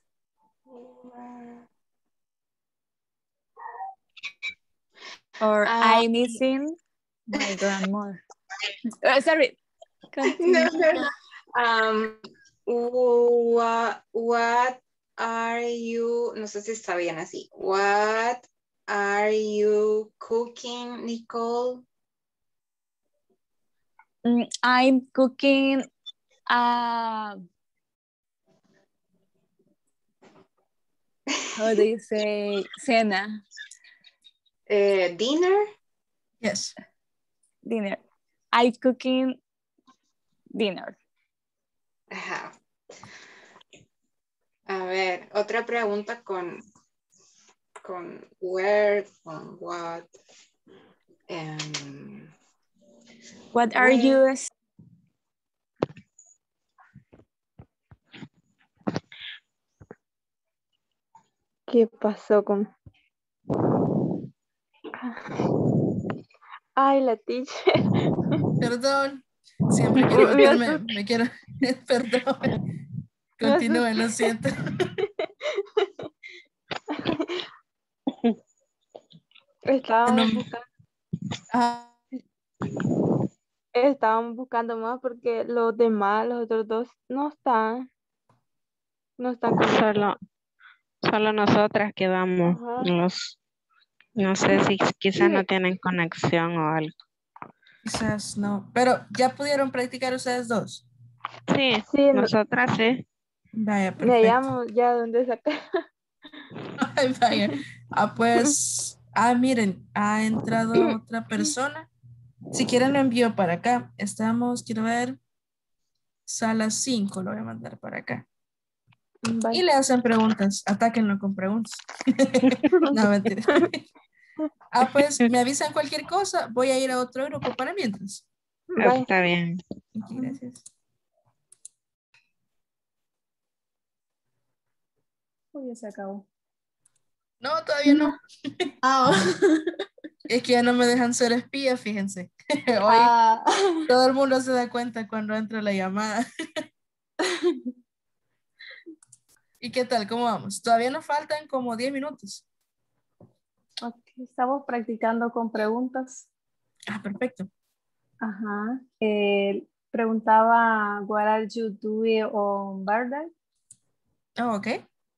[SPEAKER 10] Or
[SPEAKER 11] Ah.
[SPEAKER 10] I missing my grandmother. Uh, sorry.
[SPEAKER 11] No,
[SPEAKER 10] Continue.
[SPEAKER 11] no, no. Um, what, what are you, no sé si está bien así. What are you cooking, Nicole?
[SPEAKER 10] Mm, I'm cooking uh how do you say cena?
[SPEAKER 11] Eh, dinner?
[SPEAKER 1] Yes.
[SPEAKER 10] Dinner. I cooking dinner.
[SPEAKER 11] Ajá. A ver, otra pregunta con, con where, con what. Um,
[SPEAKER 10] What are
[SPEAKER 11] Where?
[SPEAKER 10] you? s-
[SPEAKER 5] ¿Qué pasó con...? Ay, la teacher.
[SPEAKER 1] Perdón. Siempre quiero
[SPEAKER 5] Me
[SPEAKER 1] meterme.
[SPEAKER 5] asusté.
[SPEAKER 1] Me quiero. Perdón.
[SPEAKER 5] Me
[SPEAKER 1] Continúe, lo
[SPEAKER 5] asusté.
[SPEAKER 1] siento.
[SPEAKER 5] Estábamos
[SPEAKER 1] No.
[SPEAKER 5] buscando,
[SPEAKER 1] Ah,
[SPEAKER 5] estábamos buscando más porque los demás, los otros dos, no están. No están con
[SPEAKER 12] Solo, solo nosotras quedamos.
[SPEAKER 5] Ajá.
[SPEAKER 12] Los, no sé si quizás no tienen conexión o algo.
[SPEAKER 1] quizás no. Pero ya pudieron practicar ustedes dos.
[SPEAKER 12] Sí,
[SPEAKER 5] Sí, no-
[SPEAKER 12] nosotras sí.
[SPEAKER 1] Vaya,
[SPEAKER 5] me
[SPEAKER 1] perfecto.
[SPEAKER 5] llamo ya donde sacar.
[SPEAKER 1] Ay, vaya. Ah, pues, ah, miren, ha entrado otra persona. Si quieren lo envío para acá. Estamos, quiero ver, sala cinco, lo voy a mandar para acá. Y le hacen preguntas. Atáquenlo con preguntas. No, mentira. Ah, pues, me avisan cualquier cosa. Voy a ir a otro grupo para mientras.
[SPEAKER 12] Está bien.
[SPEAKER 1] Ok, gracias.
[SPEAKER 6] Uy, ya se acabó.
[SPEAKER 1] No, todavía no.
[SPEAKER 6] Ah,
[SPEAKER 1] Es que ya no me dejan ser espía, fíjense. Hoy
[SPEAKER 6] ah.
[SPEAKER 1] todo el mundo se da cuenta cuando entra la llamada. ¿Y qué tal? ¿Cómo vamos? Todavía nos faltan como diez minutos.
[SPEAKER 6] Ok, estamos practicando con preguntas.
[SPEAKER 1] Ah, perfecto.
[SPEAKER 6] Ajá. Eh, preguntaba, what are you doing on birthday?
[SPEAKER 1] Oh, ok.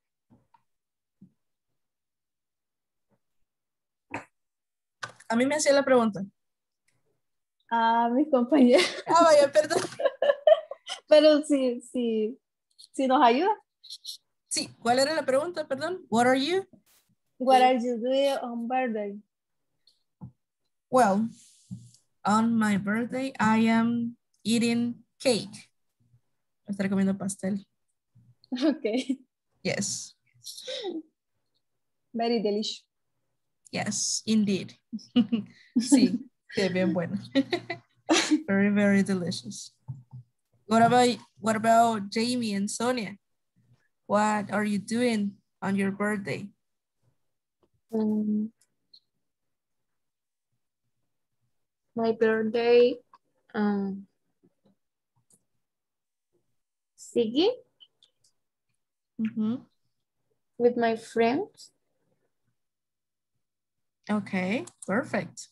[SPEAKER 1] A mí me hacía la pregunta.
[SPEAKER 6] Ah, mis compañeros.
[SPEAKER 1] Ah, vaya, perdón.
[SPEAKER 6] Pero sí, sí, sí nos ayuda.
[SPEAKER 1] Sí, ¿cuál era la pregunta? Perdón. What are you?
[SPEAKER 6] What are you doing on birthday?
[SPEAKER 1] Well, on my birthday, I am eating cake. Estaré comiendo pastel.
[SPEAKER 6] Okay.
[SPEAKER 1] Yes.
[SPEAKER 6] Very delicious.
[SPEAKER 1] Yes, indeed. Sí, sí, bien bueno. Very, very delicious. What about, what about Jamie and Sonia? What are you doing on your birthday?
[SPEAKER 13] Um, my birthday, um, singing
[SPEAKER 1] Mm-hmm.
[SPEAKER 13] with my friends.
[SPEAKER 1] Okay, perfect.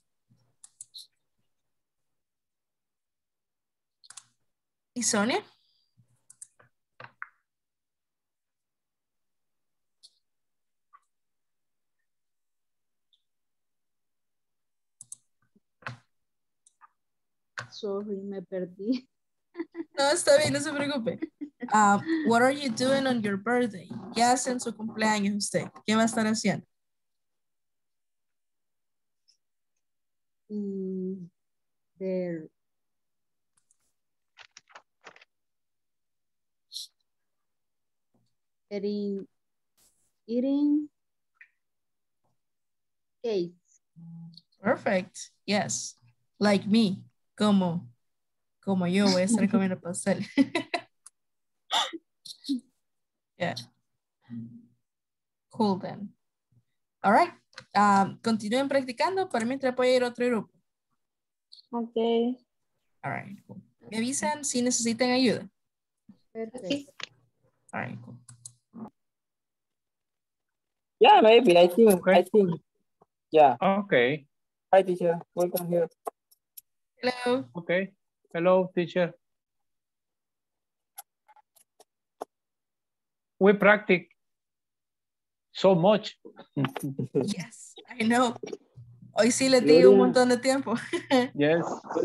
[SPEAKER 1] ¿Y Sonia?
[SPEAKER 14] Sorry, me perdí.
[SPEAKER 1] No, está bien, no se preocupe. Uh, what are you doing on your birthday? ¿Qué hace en su cumpleaños usted? ¿Qué va a estar haciendo?
[SPEAKER 14] Mm, there. Eating, eating cake.
[SPEAKER 1] Perfect. Yes. Like me. Como, como yo voy a estar comiendo pastel. Yeah. Cool then. All right. Um, continúen practicando. Para mientras voy a ir a otro grupo.
[SPEAKER 6] Okay.
[SPEAKER 1] All right. Cool. Me avisan si necesitan ayuda.
[SPEAKER 13] Perfect.
[SPEAKER 1] All right. Cool.
[SPEAKER 3] Yeah, maybe. I think.
[SPEAKER 2] Okay.
[SPEAKER 3] I think. Yeah.
[SPEAKER 2] Okay.
[SPEAKER 3] Hi, teacher. Welcome here.
[SPEAKER 1] Hello.
[SPEAKER 2] Okay. Hello, teacher. We practice so much.
[SPEAKER 1] Yes, I know. Hoy sí le di un montón de tiempo.
[SPEAKER 2] Yes.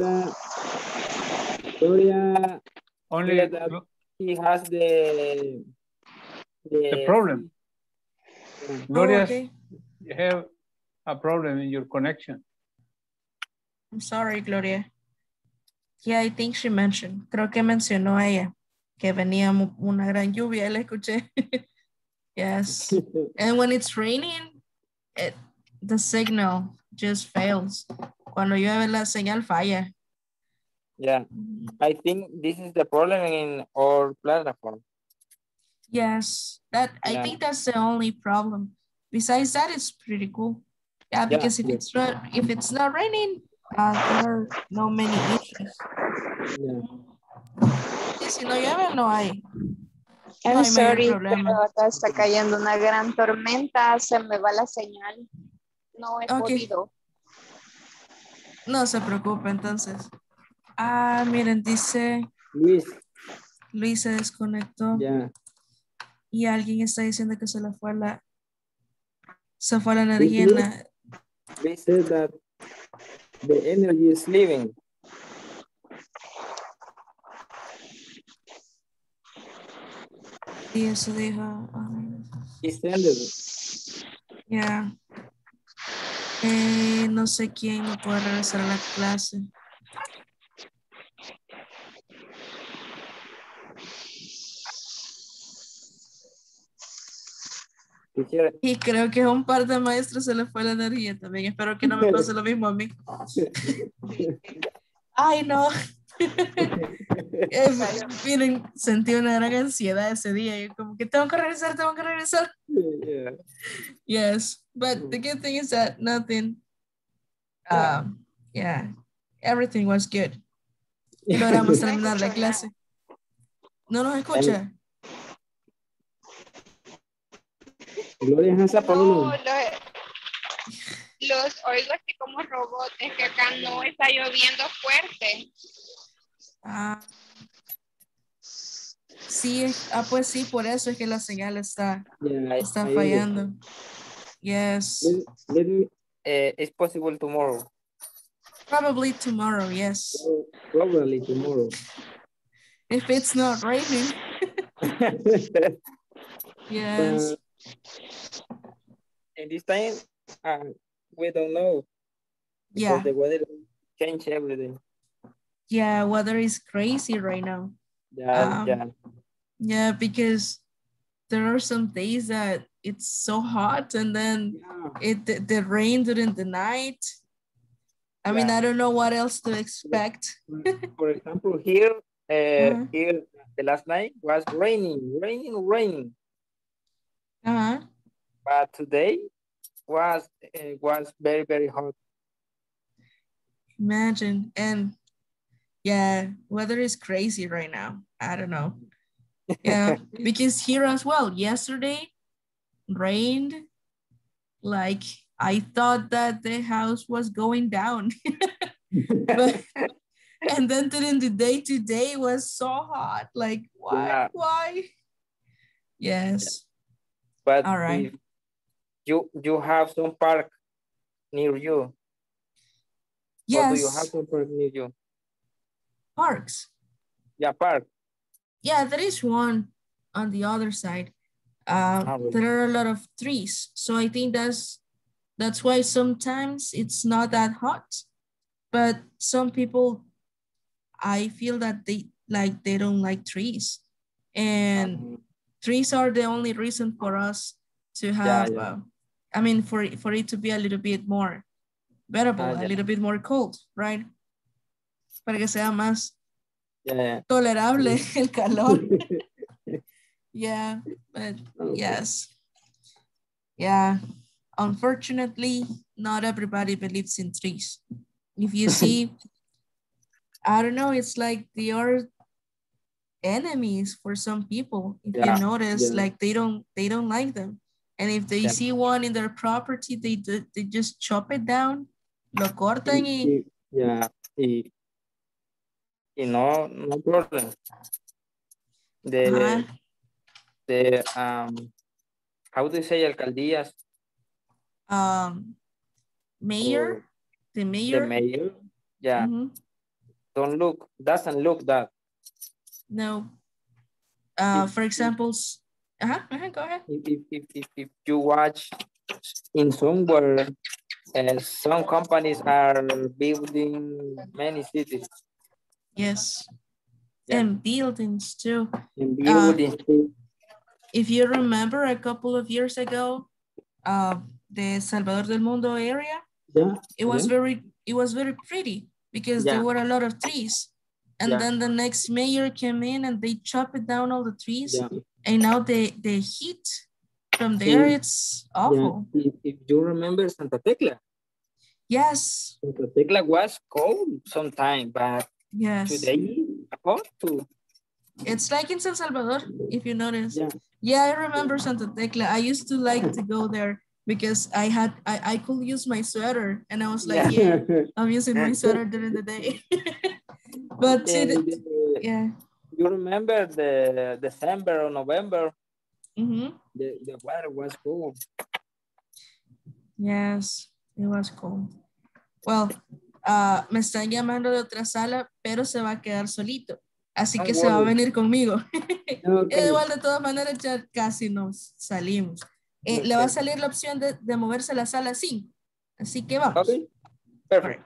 [SPEAKER 3] Gloria,
[SPEAKER 2] Only
[SPEAKER 3] that he has the the,
[SPEAKER 2] the problem. Gloria,
[SPEAKER 1] Oh, okay.
[SPEAKER 2] you have a problem in your connection.
[SPEAKER 1] I'm sorry, Gloria. Yeah, I think she mentioned. Creo que mencionó ella que venía mu- una gran lluvia. La escuché. Yes. And when it's raining, it, the signal just fails. Cuando llueve la señal falla.
[SPEAKER 3] Yeah, I think this is the problem in our platform.
[SPEAKER 1] Yes, that I
[SPEAKER 3] Yeah.
[SPEAKER 1] think that's the only problem. Besides that, it's pretty cool. Yeah, because if
[SPEAKER 3] yeah.
[SPEAKER 1] it's not if it's not raining, uh, there are no many issues.
[SPEAKER 3] Yeah.
[SPEAKER 1] Y si no llueve, no hay. No
[SPEAKER 5] I'm
[SPEAKER 1] hay mayor
[SPEAKER 5] sorry,
[SPEAKER 1] problema.
[SPEAKER 5] pero acá está cayendo una gran tormenta, se me va la señal. No he
[SPEAKER 1] Ok.
[SPEAKER 5] podido.
[SPEAKER 1] No se preocupe entonces. Ah, miren, dice
[SPEAKER 3] Luis.
[SPEAKER 1] Luis se desconectó.
[SPEAKER 3] Yeah.
[SPEAKER 1] Y alguien está diciendo que se le fue la se fue la
[SPEAKER 3] Luis,
[SPEAKER 1] energía en la.
[SPEAKER 3] Luis said that the energy is leaving.
[SPEAKER 1] Y eso dijo. ah,
[SPEAKER 3] It's ended.
[SPEAKER 1] Yeah. Eh, no sé quién no puede regresar a la clase.
[SPEAKER 3] Teacher,
[SPEAKER 1] Y creo que a un par de maestros se les fue la energía también. Espero que no me pase lo mismo a mí. Ay, no. Eh, miren, sentí una gran ansiedad ese día. Yo como que tengo que regresar, tengo que regresar.
[SPEAKER 3] yeah.
[SPEAKER 1] Yes, but the good thing is that nothing, um, yeah, everything was good. Y logramos terminar la clase. ¿No nos escucha?
[SPEAKER 3] Gloria es esa
[SPEAKER 15] No,
[SPEAKER 3] Paulo.
[SPEAKER 15] los, los oigo así como robots, es que acá no está lloviendo fuerte.
[SPEAKER 1] Ah, sí, es- ah, pues sí, por eso es que la señal está,
[SPEAKER 3] Yeah, I,
[SPEAKER 1] está
[SPEAKER 3] I
[SPEAKER 1] fallando.
[SPEAKER 3] understand.
[SPEAKER 1] Yes,
[SPEAKER 3] Let, let me, uh, it's possible tomorrow.
[SPEAKER 1] probably tomorrow, yes.
[SPEAKER 3] Probably tomorrow.
[SPEAKER 1] If it's not raining, yes.
[SPEAKER 3] But in this time, uh, we don't know because
[SPEAKER 1] Yeah,
[SPEAKER 3] the weather change every day.
[SPEAKER 1] yeah, weather is crazy right now.
[SPEAKER 3] Yeah,
[SPEAKER 1] Um,
[SPEAKER 3] yeah.
[SPEAKER 1] Yeah, because there are some days that it's so hot and then it the, the rain during the night. I mean,
[SPEAKER 3] Yeah.
[SPEAKER 1] I don't know what else to expect.
[SPEAKER 3] For example, here, uh,
[SPEAKER 1] Uh-huh.
[SPEAKER 3] here the last night was raining, raining, raining.
[SPEAKER 1] Uh-huh.
[SPEAKER 3] But today was uh, was very very hot.
[SPEAKER 1] Imagine. And yeah, weather is crazy right now. I don't know. Yeah, because here as well, yesterday rained like I thought that the house was going down. But and then during the day today was so hot. Like why?
[SPEAKER 3] Yeah.
[SPEAKER 1] Why? Yes.
[SPEAKER 3] But
[SPEAKER 1] All right.
[SPEAKER 3] if you you have some park near you, or do you have
[SPEAKER 1] Yes.
[SPEAKER 3] some park near you?
[SPEAKER 1] Parks.
[SPEAKER 3] Yeah, park.
[SPEAKER 1] Yeah, there is one on the other side. Uh,
[SPEAKER 3] Ah, really?
[SPEAKER 1] there are a lot of trees, so I think that's that's why sometimes it's not that hot. But some people, I feel that they like they don't like trees, and
[SPEAKER 3] Um,
[SPEAKER 1] trees are the only reason for us to
[SPEAKER 3] yeah,
[SPEAKER 1] have.
[SPEAKER 3] yeah.
[SPEAKER 1] Uh, I mean, for for it to be a little bit more bearable,
[SPEAKER 3] Ah,
[SPEAKER 1] a
[SPEAKER 3] yeah.
[SPEAKER 1] little bit more cold, right? Para que sea más
[SPEAKER 3] Yeah, yeah.
[SPEAKER 1] tolerable el calor. Yeah, but
[SPEAKER 3] Okay.
[SPEAKER 1] yes. Yeah, unfortunately, not everybody believes in trees. If you see, I don't know, it's like they are enemies for some people. If you
[SPEAKER 3] Yeah,
[SPEAKER 1] notice,
[SPEAKER 3] yeah,
[SPEAKER 1] like they don't they don't like them. And if they
[SPEAKER 3] yeah.
[SPEAKER 1] see one in their property, they do, they just chop it down, lo cortan
[SPEAKER 3] Y,
[SPEAKER 1] y
[SPEAKER 3] y- yeah, y, y no, no problem. The,
[SPEAKER 1] ajá,
[SPEAKER 3] the, um, how do you say alcaldías
[SPEAKER 1] um, mayor,
[SPEAKER 3] or
[SPEAKER 1] the
[SPEAKER 3] the
[SPEAKER 1] mayor,
[SPEAKER 3] mayor? Yeah,
[SPEAKER 1] mhm,
[SPEAKER 3] don't look, doesn't look that.
[SPEAKER 1] no. Uh,
[SPEAKER 3] If,
[SPEAKER 1] for example, s- uh-huh, uh-huh, go ahead.
[SPEAKER 3] if, if, if, if, if you watch in somewhere, uh, some companies are building many cities.
[SPEAKER 1] Yes,
[SPEAKER 3] Yeah,
[SPEAKER 1] and buildings too.
[SPEAKER 3] and
[SPEAKER 1] Uh,
[SPEAKER 3] buildings too.
[SPEAKER 1] if you remember a couple of years ago, uh, the Salvador del Mundo area,
[SPEAKER 3] Yeah,
[SPEAKER 1] it was
[SPEAKER 3] yeah,
[SPEAKER 1] very it was very pretty because there
[SPEAKER 3] yeah,
[SPEAKER 1] were a lot of trees. And
[SPEAKER 3] yeah,
[SPEAKER 1] then the next mayor came in and they chopped it down all the trees.
[SPEAKER 3] yeah.
[SPEAKER 1] And now the, the heat from there,
[SPEAKER 3] And
[SPEAKER 1] it's
[SPEAKER 3] yeah,
[SPEAKER 1] awful.
[SPEAKER 3] if, if you remember Santa Tecla,
[SPEAKER 1] Yes,
[SPEAKER 3] Santa Tecla was cold sometime, but
[SPEAKER 1] yes.
[SPEAKER 3] today hot too.
[SPEAKER 1] It's like in San Salvador, if you notice.
[SPEAKER 3] Yeah,
[SPEAKER 1] Yeah, I remember Santa Tecla. I used to like to go there because I had, I, I could use my sweater and I was like, yeah,
[SPEAKER 3] yeah.
[SPEAKER 1] I'm using my sweater during the day. But see,
[SPEAKER 3] And
[SPEAKER 1] the-
[SPEAKER 3] uh,
[SPEAKER 1] yeah.
[SPEAKER 3] you remember the December or November,
[SPEAKER 1] Mhm.
[SPEAKER 3] the, the weather was cool.
[SPEAKER 1] Yes, it was cool. Well, ah, me están llamando de otra sala, pero se va a quedar solito. Así
[SPEAKER 3] Don't
[SPEAKER 1] que se va a
[SPEAKER 3] worry.
[SPEAKER 1] venir conmigo. Y
[SPEAKER 3] Okay.
[SPEAKER 1] igual de todas maneras ya casi nos salimos. eh, le va a salir la opción de, de moverse a la sala cinco. Así que vamos.
[SPEAKER 3] Okay. Perfect.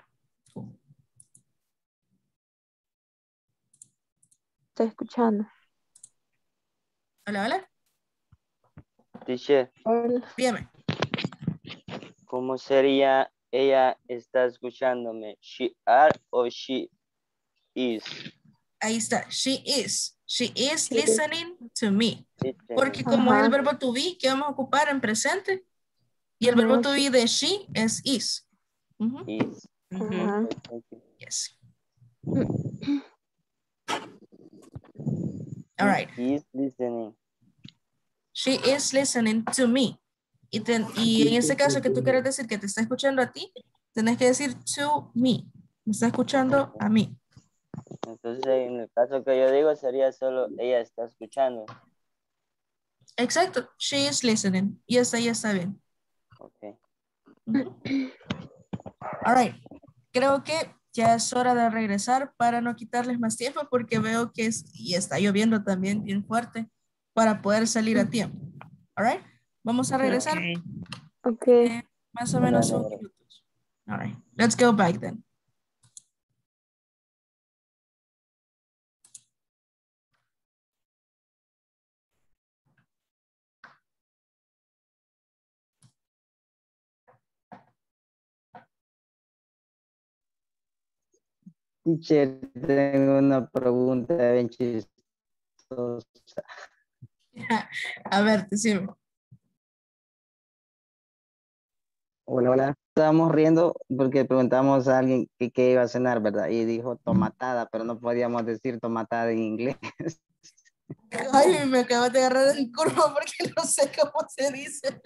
[SPEAKER 5] Estoy escuchando.
[SPEAKER 1] Hola, hola.
[SPEAKER 16] Teacher,
[SPEAKER 5] Hola.
[SPEAKER 1] Dígame.
[SPEAKER 16] ¿cómo sería ella está escuchándome? ¿She are o she is?
[SPEAKER 1] Ahí está. She is. She is
[SPEAKER 5] Sí.
[SPEAKER 1] listening to me. Porque
[SPEAKER 16] Listening.
[SPEAKER 1] como es el
[SPEAKER 5] Ajá.
[SPEAKER 1] verbo to be, que vamos a ocupar en presente, y el
[SPEAKER 5] Ajá,
[SPEAKER 1] verbo to
[SPEAKER 5] sí.
[SPEAKER 1] be de she es is. Ujú.
[SPEAKER 16] Is.
[SPEAKER 5] Ajá.
[SPEAKER 16] Okay, thank you.
[SPEAKER 1] Yes. All right.
[SPEAKER 16] He is listening.
[SPEAKER 1] She is listening to me. Y, ten- y en ese caso que tú quieres decir que te está escuchando a ti, tenés que decir to me. Me está escuchando a mí.
[SPEAKER 16] Entonces, en el caso que yo digo, sería solo ella está escuchando.
[SPEAKER 1] Exacto. She is listening. Y esa ya está bien.
[SPEAKER 16] Okay.
[SPEAKER 1] Ujú. All right. Creo que ya es hora de regresar para no quitarles más tiempo porque veo que es, y está lloviendo también bien fuerte para poder salir a tiempo. All right. Vamos a regresar.
[SPEAKER 12] Okay.
[SPEAKER 5] Ok.
[SPEAKER 1] Eh, más o menos
[SPEAKER 16] Dale,
[SPEAKER 1] un
[SPEAKER 16] dale.
[SPEAKER 1] minuto. All right. Let's go back then.
[SPEAKER 16] Teacher, tengo una pregunta bien chistosa.
[SPEAKER 1] A ver, decime.
[SPEAKER 16] Hola, hola. Estábamos riendo porque preguntamos a alguien que, qué iba a cenar, ¿verdad? Y dijo tomatada, pero no podíamos decir tomatada en inglés.
[SPEAKER 1] Ay, me acabas de agarrar en curva porque no sé cómo se dice.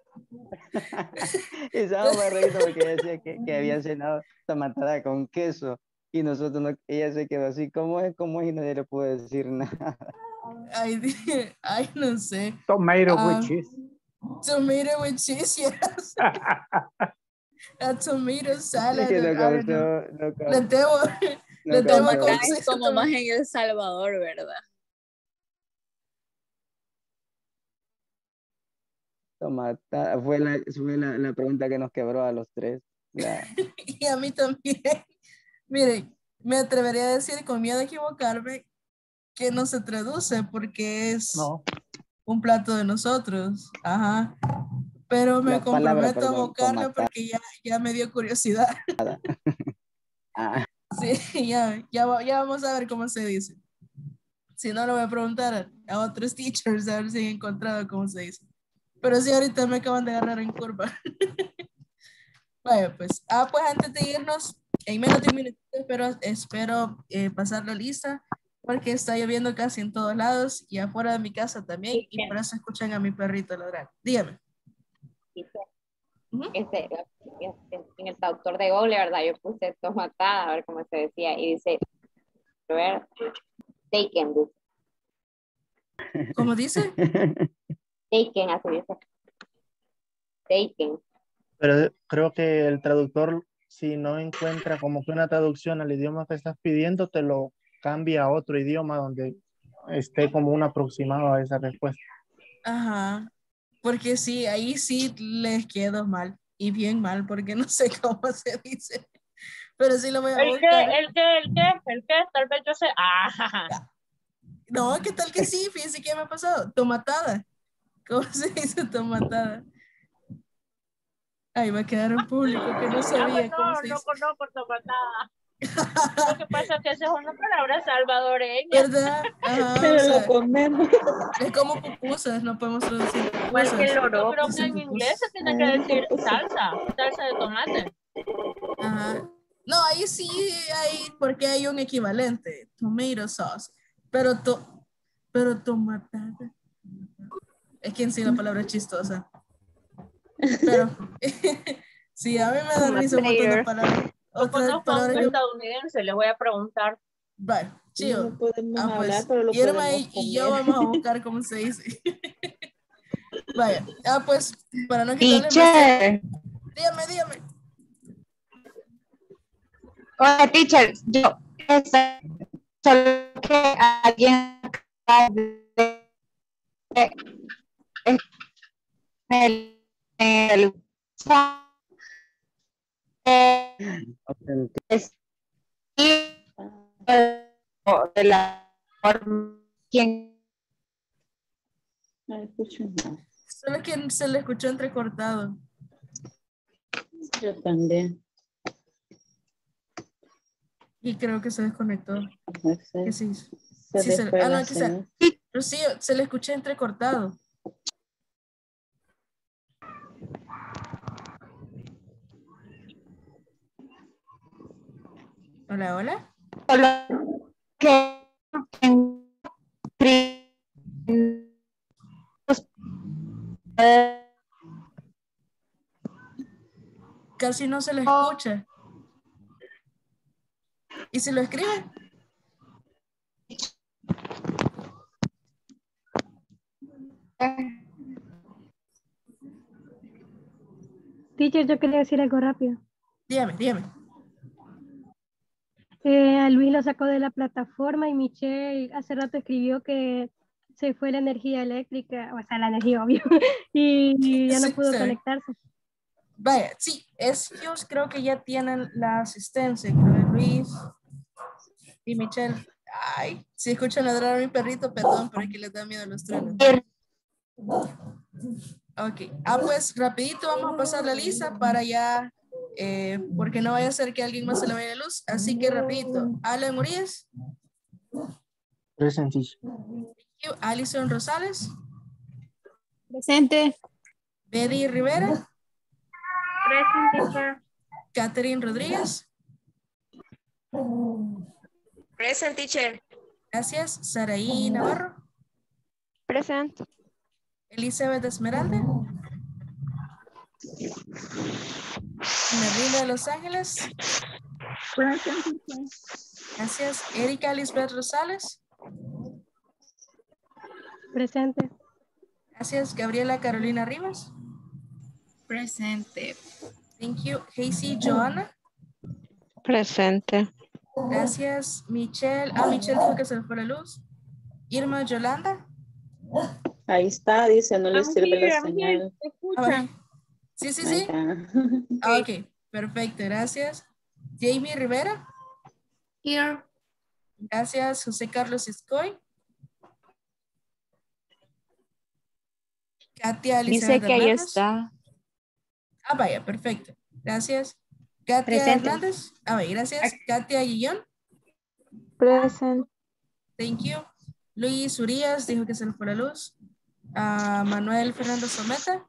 [SPEAKER 16] Y estábamos riendo porque ella decía que, que había cenado tomatada con queso. Y nosotros, no, ella se quedó así, ¿cómo es? ¿Cómo es? Y nadie le pudo decir nada.
[SPEAKER 1] Ay, di- ay, no sé.
[SPEAKER 2] Tomato
[SPEAKER 1] Ah,
[SPEAKER 2] with cheese.
[SPEAKER 1] Tomato with cheese, yes. A tomato
[SPEAKER 16] Y
[SPEAKER 1] salad.
[SPEAKER 16] que no
[SPEAKER 1] I don't know.
[SPEAKER 16] causó, no
[SPEAKER 1] Le
[SPEAKER 16] causó,
[SPEAKER 1] temo,
[SPEAKER 16] no
[SPEAKER 1] le temo
[SPEAKER 16] causó.
[SPEAKER 1] cómo
[SPEAKER 10] Tomacán
[SPEAKER 1] se
[SPEAKER 10] es
[SPEAKER 1] dice
[SPEAKER 10] como
[SPEAKER 1] tomato.
[SPEAKER 10] más en El Salvador, ¿verdad?
[SPEAKER 16] Tomatada. Fue la, fue la, la pregunta que nos quebró a los tres. La,
[SPEAKER 1] Y a mí también. Miren, me atrevería a decir con miedo a equivocarme que no se traduce porque es
[SPEAKER 2] No.
[SPEAKER 1] un plato de nosotros. Ajá. Pero me
[SPEAKER 16] la palabra,
[SPEAKER 1] comprometo a
[SPEAKER 16] perdón,
[SPEAKER 1] buscarlo
[SPEAKER 16] tomatada.
[SPEAKER 1] porque ya, ya me dio curiosidad.
[SPEAKER 16] Ah,
[SPEAKER 1] Sí, ya, ya, va- ya vamos a ver cómo se dice. Si no, lo voy a preguntar a, a otros teachers a ver si han encontrado cómo se dice. Pero sí, ahorita me acaban de agarrar en curva. Vaya, pues. Ah, pues antes de irnos, en menos de un minuto, espero, espero eh, pasar la lista porque está lloviendo casi en todos lados y afuera de mi casa también y por eso escuchan a mi perrito ladrar. Dígame.
[SPEAKER 4] Dice,
[SPEAKER 1] Ujú.
[SPEAKER 4] este, este, en el traductor de Google, ¿verdad? Yo puse tomatada, a ver cómo se decía, y dice, a ver, taken, dice.
[SPEAKER 1] ¿Cómo dice?
[SPEAKER 4] Taken, así dice. Taken.
[SPEAKER 9] Pero creo que el traductor, si no encuentra como que una traducción al idioma que estás pidiendo, te lo cambia a otro idioma donde esté como un aproximado a esa respuesta.
[SPEAKER 1] Ajá. Porque sí, ahí sí les quedo mal y bien mal porque no sé cómo se dice. Pero sí lo voy a
[SPEAKER 8] ¿El qué?
[SPEAKER 1] buscar.
[SPEAKER 8] ¿El qué? ¿El qué? ¿El qué? Tal vez yo sé. Ah,
[SPEAKER 1] No, ¿qué tal que sí? Fíjense qué me ha pasado. Tomatada. ¿Cómo se dice tomatada? Ay, va a quedar en público que no
[SPEAKER 8] ah,
[SPEAKER 1] sabía
[SPEAKER 8] bueno,
[SPEAKER 1] cómo se
[SPEAKER 8] no
[SPEAKER 1] dice.
[SPEAKER 8] conozco tomatada. Lo que pasa es que esa es una palabra salvadoreña.
[SPEAKER 1] ¿Verdad? Ajá, o
[SPEAKER 10] Pero lo
[SPEAKER 1] sea,
[SPEAKER 10] comemos.
[SPEAKER 1] es como pupusas, no podemos traducir
[SPEAKER 8] Igual que el
[SPEAKER 1] pupusas.
[SPEAKER 8] Yo creo que
[SPEAKER 1] Dicen
[SPEAKER 8] en inglés se
[SPEAKER 1] pupusas.
[SPEAKER 8] tiene que decir salsa, salsa de tomate.
[SPEAKER 1] Ajá. No, ahí sí hay, porque hay un equivalente, tomato sauce. Pero, to, pero tomatada. Es que en sí la palabra es chistosa. Pero sí, a mí me da risa un montón de palabras.
[SPEAKER 8] Yo
[SPEAKER 1] Otra
[SPEAKER 8] conozco a un
[SPEAKER 1] palabra que...
[SPEAKER 8] estadounidense, le voy a preguntar.
[SPEAKER 1] Vale, chido.
[SPEAKER 10] No podemos
[SPEAKER 1] Ah,
[SPEAKER 10] hablar,
[SPEAKER 1] pues,
[SPEAKER 10] pero lo
[SPEAKER 1] Irma
[SPEAKER 10] podemos
[SPEAKER 1] y, y yo
[SPEAKER 10] comer.
[SPEAKER 1] vamos a buscar cómo se dice. Vaya, ah, pues, para no quitarle más
[SPEAKER 15] Teacher.
[SPEAKER 1] tiempo. Dígame, dígame.
[SPEAKER 15] Hola, teacher. Yo, este, solo que alguien acaba de- eh,
[SPEAKER 4] el, el es de la quien
[SPEAKER 1] Solo que se le escuchó entrecortado.
[SPEAKER 14] Yo también.
[SPEAKER 1] Y creo que se desconectó. ¿Qué se hizo?
[SPEAKER 14] Se
[SPEAKER 1] Sí, se-
[SPEAKER 14] le fue
[SPEAKER 1] ah, no,
[SPEAKER 14] la
[SPEAKER 1] aquí está.
[SPEAKER 14] señal.
[SPEAKER 1] Rocío, se le escuchó entrecortado. Hola, hola.
[SPEAKER 4] solo que en
[SPEAKER 1] Casi no se le escucha. ¿Y si lo escribe?
[SPEAKER 17] Teacher, yo quería decir algo rápido.
[SPEAKER 1] Dígame, dígame.
[SPEAKER 17] Eh, a Luis lo sacó de la plataforma y Michelle hace rato escribió que se fue la energía eléctrica, o sea, la energía, obvio, y ya no
[SPEAKER 1] Sí,
[SPEAKER 17] pudo
[SPEAKER 1] sí.
[SPEAKER 17] conectarse.
[SPEAKER 1] Vaya, sí, es ellos creo que ya tienen la asistencia, creo que Luis y Michelle. Ay, si escuchan ladrar a mi perrito, perdón, pero es que les da miedo los truenos. Ok, ah, pues rapidito vamos a pasar la lista para ya, eh, porque no vaya a ser que a alguien más se le vaya la luz, así que rapidito. Alan Urias,
[SPEAKER 9] Presente.
[SPEAKER 1] Alison Rosales,
[SPEAKER 10] Presente.
[SPEAKER 1] Betty Rivera,
[SPEAKER 5] Presente.
[SPEAKER 1] Catherine Rodríguez,
[SPEAKER 15] Present, teacher.
[SPEAKER 1] gracias, Saraí Navarro,
[SPEAKER 5] Presente.
[SPEAKER 1] Elizabeth Esmeralda, Merlina de Los Ángeles, gracias, Erika Lisbeth Rosales,
[SPEAKER 17] Presente.
[SPEAKER 1] gracias, Gabriela Carolina Rivas,
[SPEAKER 10] Presente.
[SPEAKER 1] thank you, Casey Joana,
[SPEAKER 12] Presente.
[SPEAKER 1] gracias, Michelle, ah, Michelle dijo que se le fue la luz, Irma Yolanda,
[SPEAKER 14] Ahí está, dice, no le
[SPEAKER 5] I'm
[SPEAKER 14] sirve
[SPEAKER 5] here,
[SPEAKER 14] la
[SPEAKER 5] I'm here.
[SPEAKER 14] señal.
[SPEAKER 5] ¿Te
[SPEAKER 1] a ver,
[SPEAKER 5] escuchan?
[SPEAKER 1] sí, sí,
[SPEAKER 14] Ahí
[SPEAKER 1] sí,
[SPEAKER 14] está.
[SPEAKER 1] ah, ok, perfecto, gracias, Jamie Rivera,
[SPEAKER 13] Here.
[SPEAKER 1] gracias, José Carlos Iscoy, Katia
[SPEAKER 10] Dice
[SPEAKER 1] Elizabeth
[SPEAKER 10] que ahí
[SPEAKER 1] Hernández,
[SPEAKER 10] está.
[SPEAKER 1] ah, vaya, perfecto, gracias, Katia
[SPEAKER 5] Presente.
[SPEAKER 1] Hernández, ah, vaya, gracias, Katia Guillón,
[SPEAKER 5] Presente.
[SPEAKER 1] thank you, Luis Urias dijo que se le fue la luz, ah, Manuel Fernando Someta,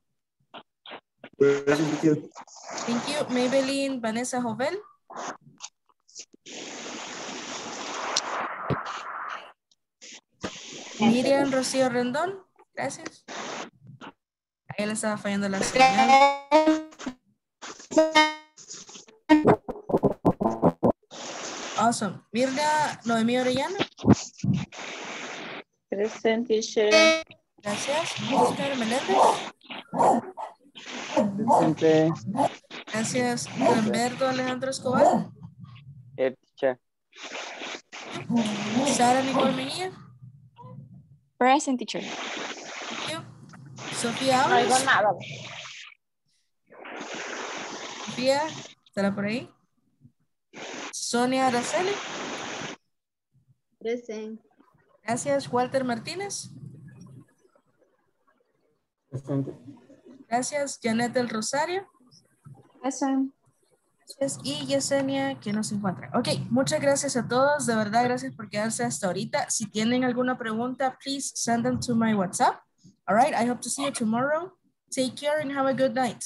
[SPEAKER 1] thank you, Maybelline Vanessa Jovel, Miriam Rocío Rendón, gracias, ahí le estaba fallando la señal, awesome, Mirna Noemí Orellana,
[SPEAKER 14] Presente, teacher.
[SPEAKER 1] gracias, Oscar Meléndez,
[SPEAKER 3] Presente.
[SPEAKER 1] gracias, Humberto Alejandro Escobar,
[SPEAKER 3] Here, teacher.
[SPEAKER 1] Sara Nicole Mejía,
[SPEAKER 10] Present, teacher.
[SPEAKER 1] thank you, Sofía
[SPEAKER 5] No oigo
[SPEAKER 1] Ábalos,
[SPEAKER 5] nada.
[SPEAKER 1] Sofía, ¿estará por ahí? Sonia Araceli,
[SPEAKER 14] Presente.
[SPEAKER 1] gracias, Walter Martínez,
[SPEAKER 3] Presente.
[SPEAKER 1] gracias, Janet del Rosario,
[SPEAKER 10] Present.
[SPEAKER 1] gracias, y Yesenia, que no se encuentra. Ok, muchas gracias a todos, de verdad, gracias por quedarse hasta ahorita. Si tienen alguna pregunta, please send them to my WhatsApp. All right, I hope to see you tomorrow. Take care and have a good night.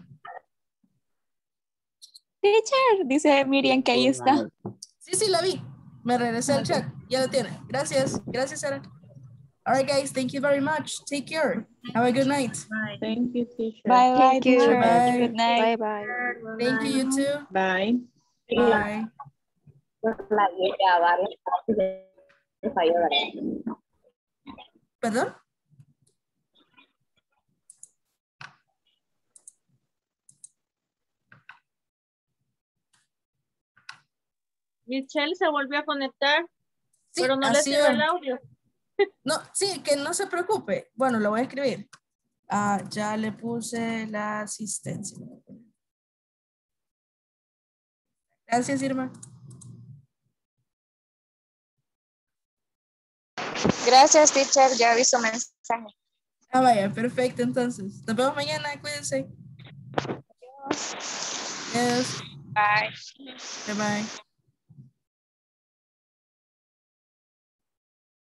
[SPEAKER 10] Teacher, dice Miriam que ahí está.
[SPEAKER 1] Sí, sí, la vi. Me regresé al chat. Ya lo tiene. Gracias. Gracias, Sara. All right, guys. Thank you very much. Take care. Have a good night.
[SPEAKER 14] Thank you, teacher.
[SPEAKER 10] Bye, bye,
[SPEAKER 5] Thank you.
[SPEAKER 10] teacher.
[SPEAKER 1] Bye.
[SPEAKER 10] Good night.
[SPEAKER 5] Bye bye.
[SPEAKER 1] Thank you, you too.
[SPEAKER 14] Bye.
[SPEAKER 1] Bye.
[SPEAKER 4] La ya varias partes de falló, ¿verdad?
[SPEAKER 1] ¿Perdón?
[SPEAKER 5] Michelle se volvió a conectar,
[SPEAKER 1] Sí,
[SPEAKER 5] pero no le
[SPEAKER 1] así
[SPEAKER 5] sirve
[SPEAKER 1] es.
[SPEAKER 5] el audio.
[SPEAKER 1] No, sí, que no se preocupe. Bueno, lo voy a escribir. Ah, ya le puse la asistencia. Gracias, Irma.
[SPEAKER 15] Gracias, teacher. Ya vi su mensaje.
[SPEAKER 1] Ah, vaya, perfecto, entonces. Nos vemos mañana, cuídense. Yes.
[SPEAKER 15] Bye.
[SPEAKER 1] Bye bye.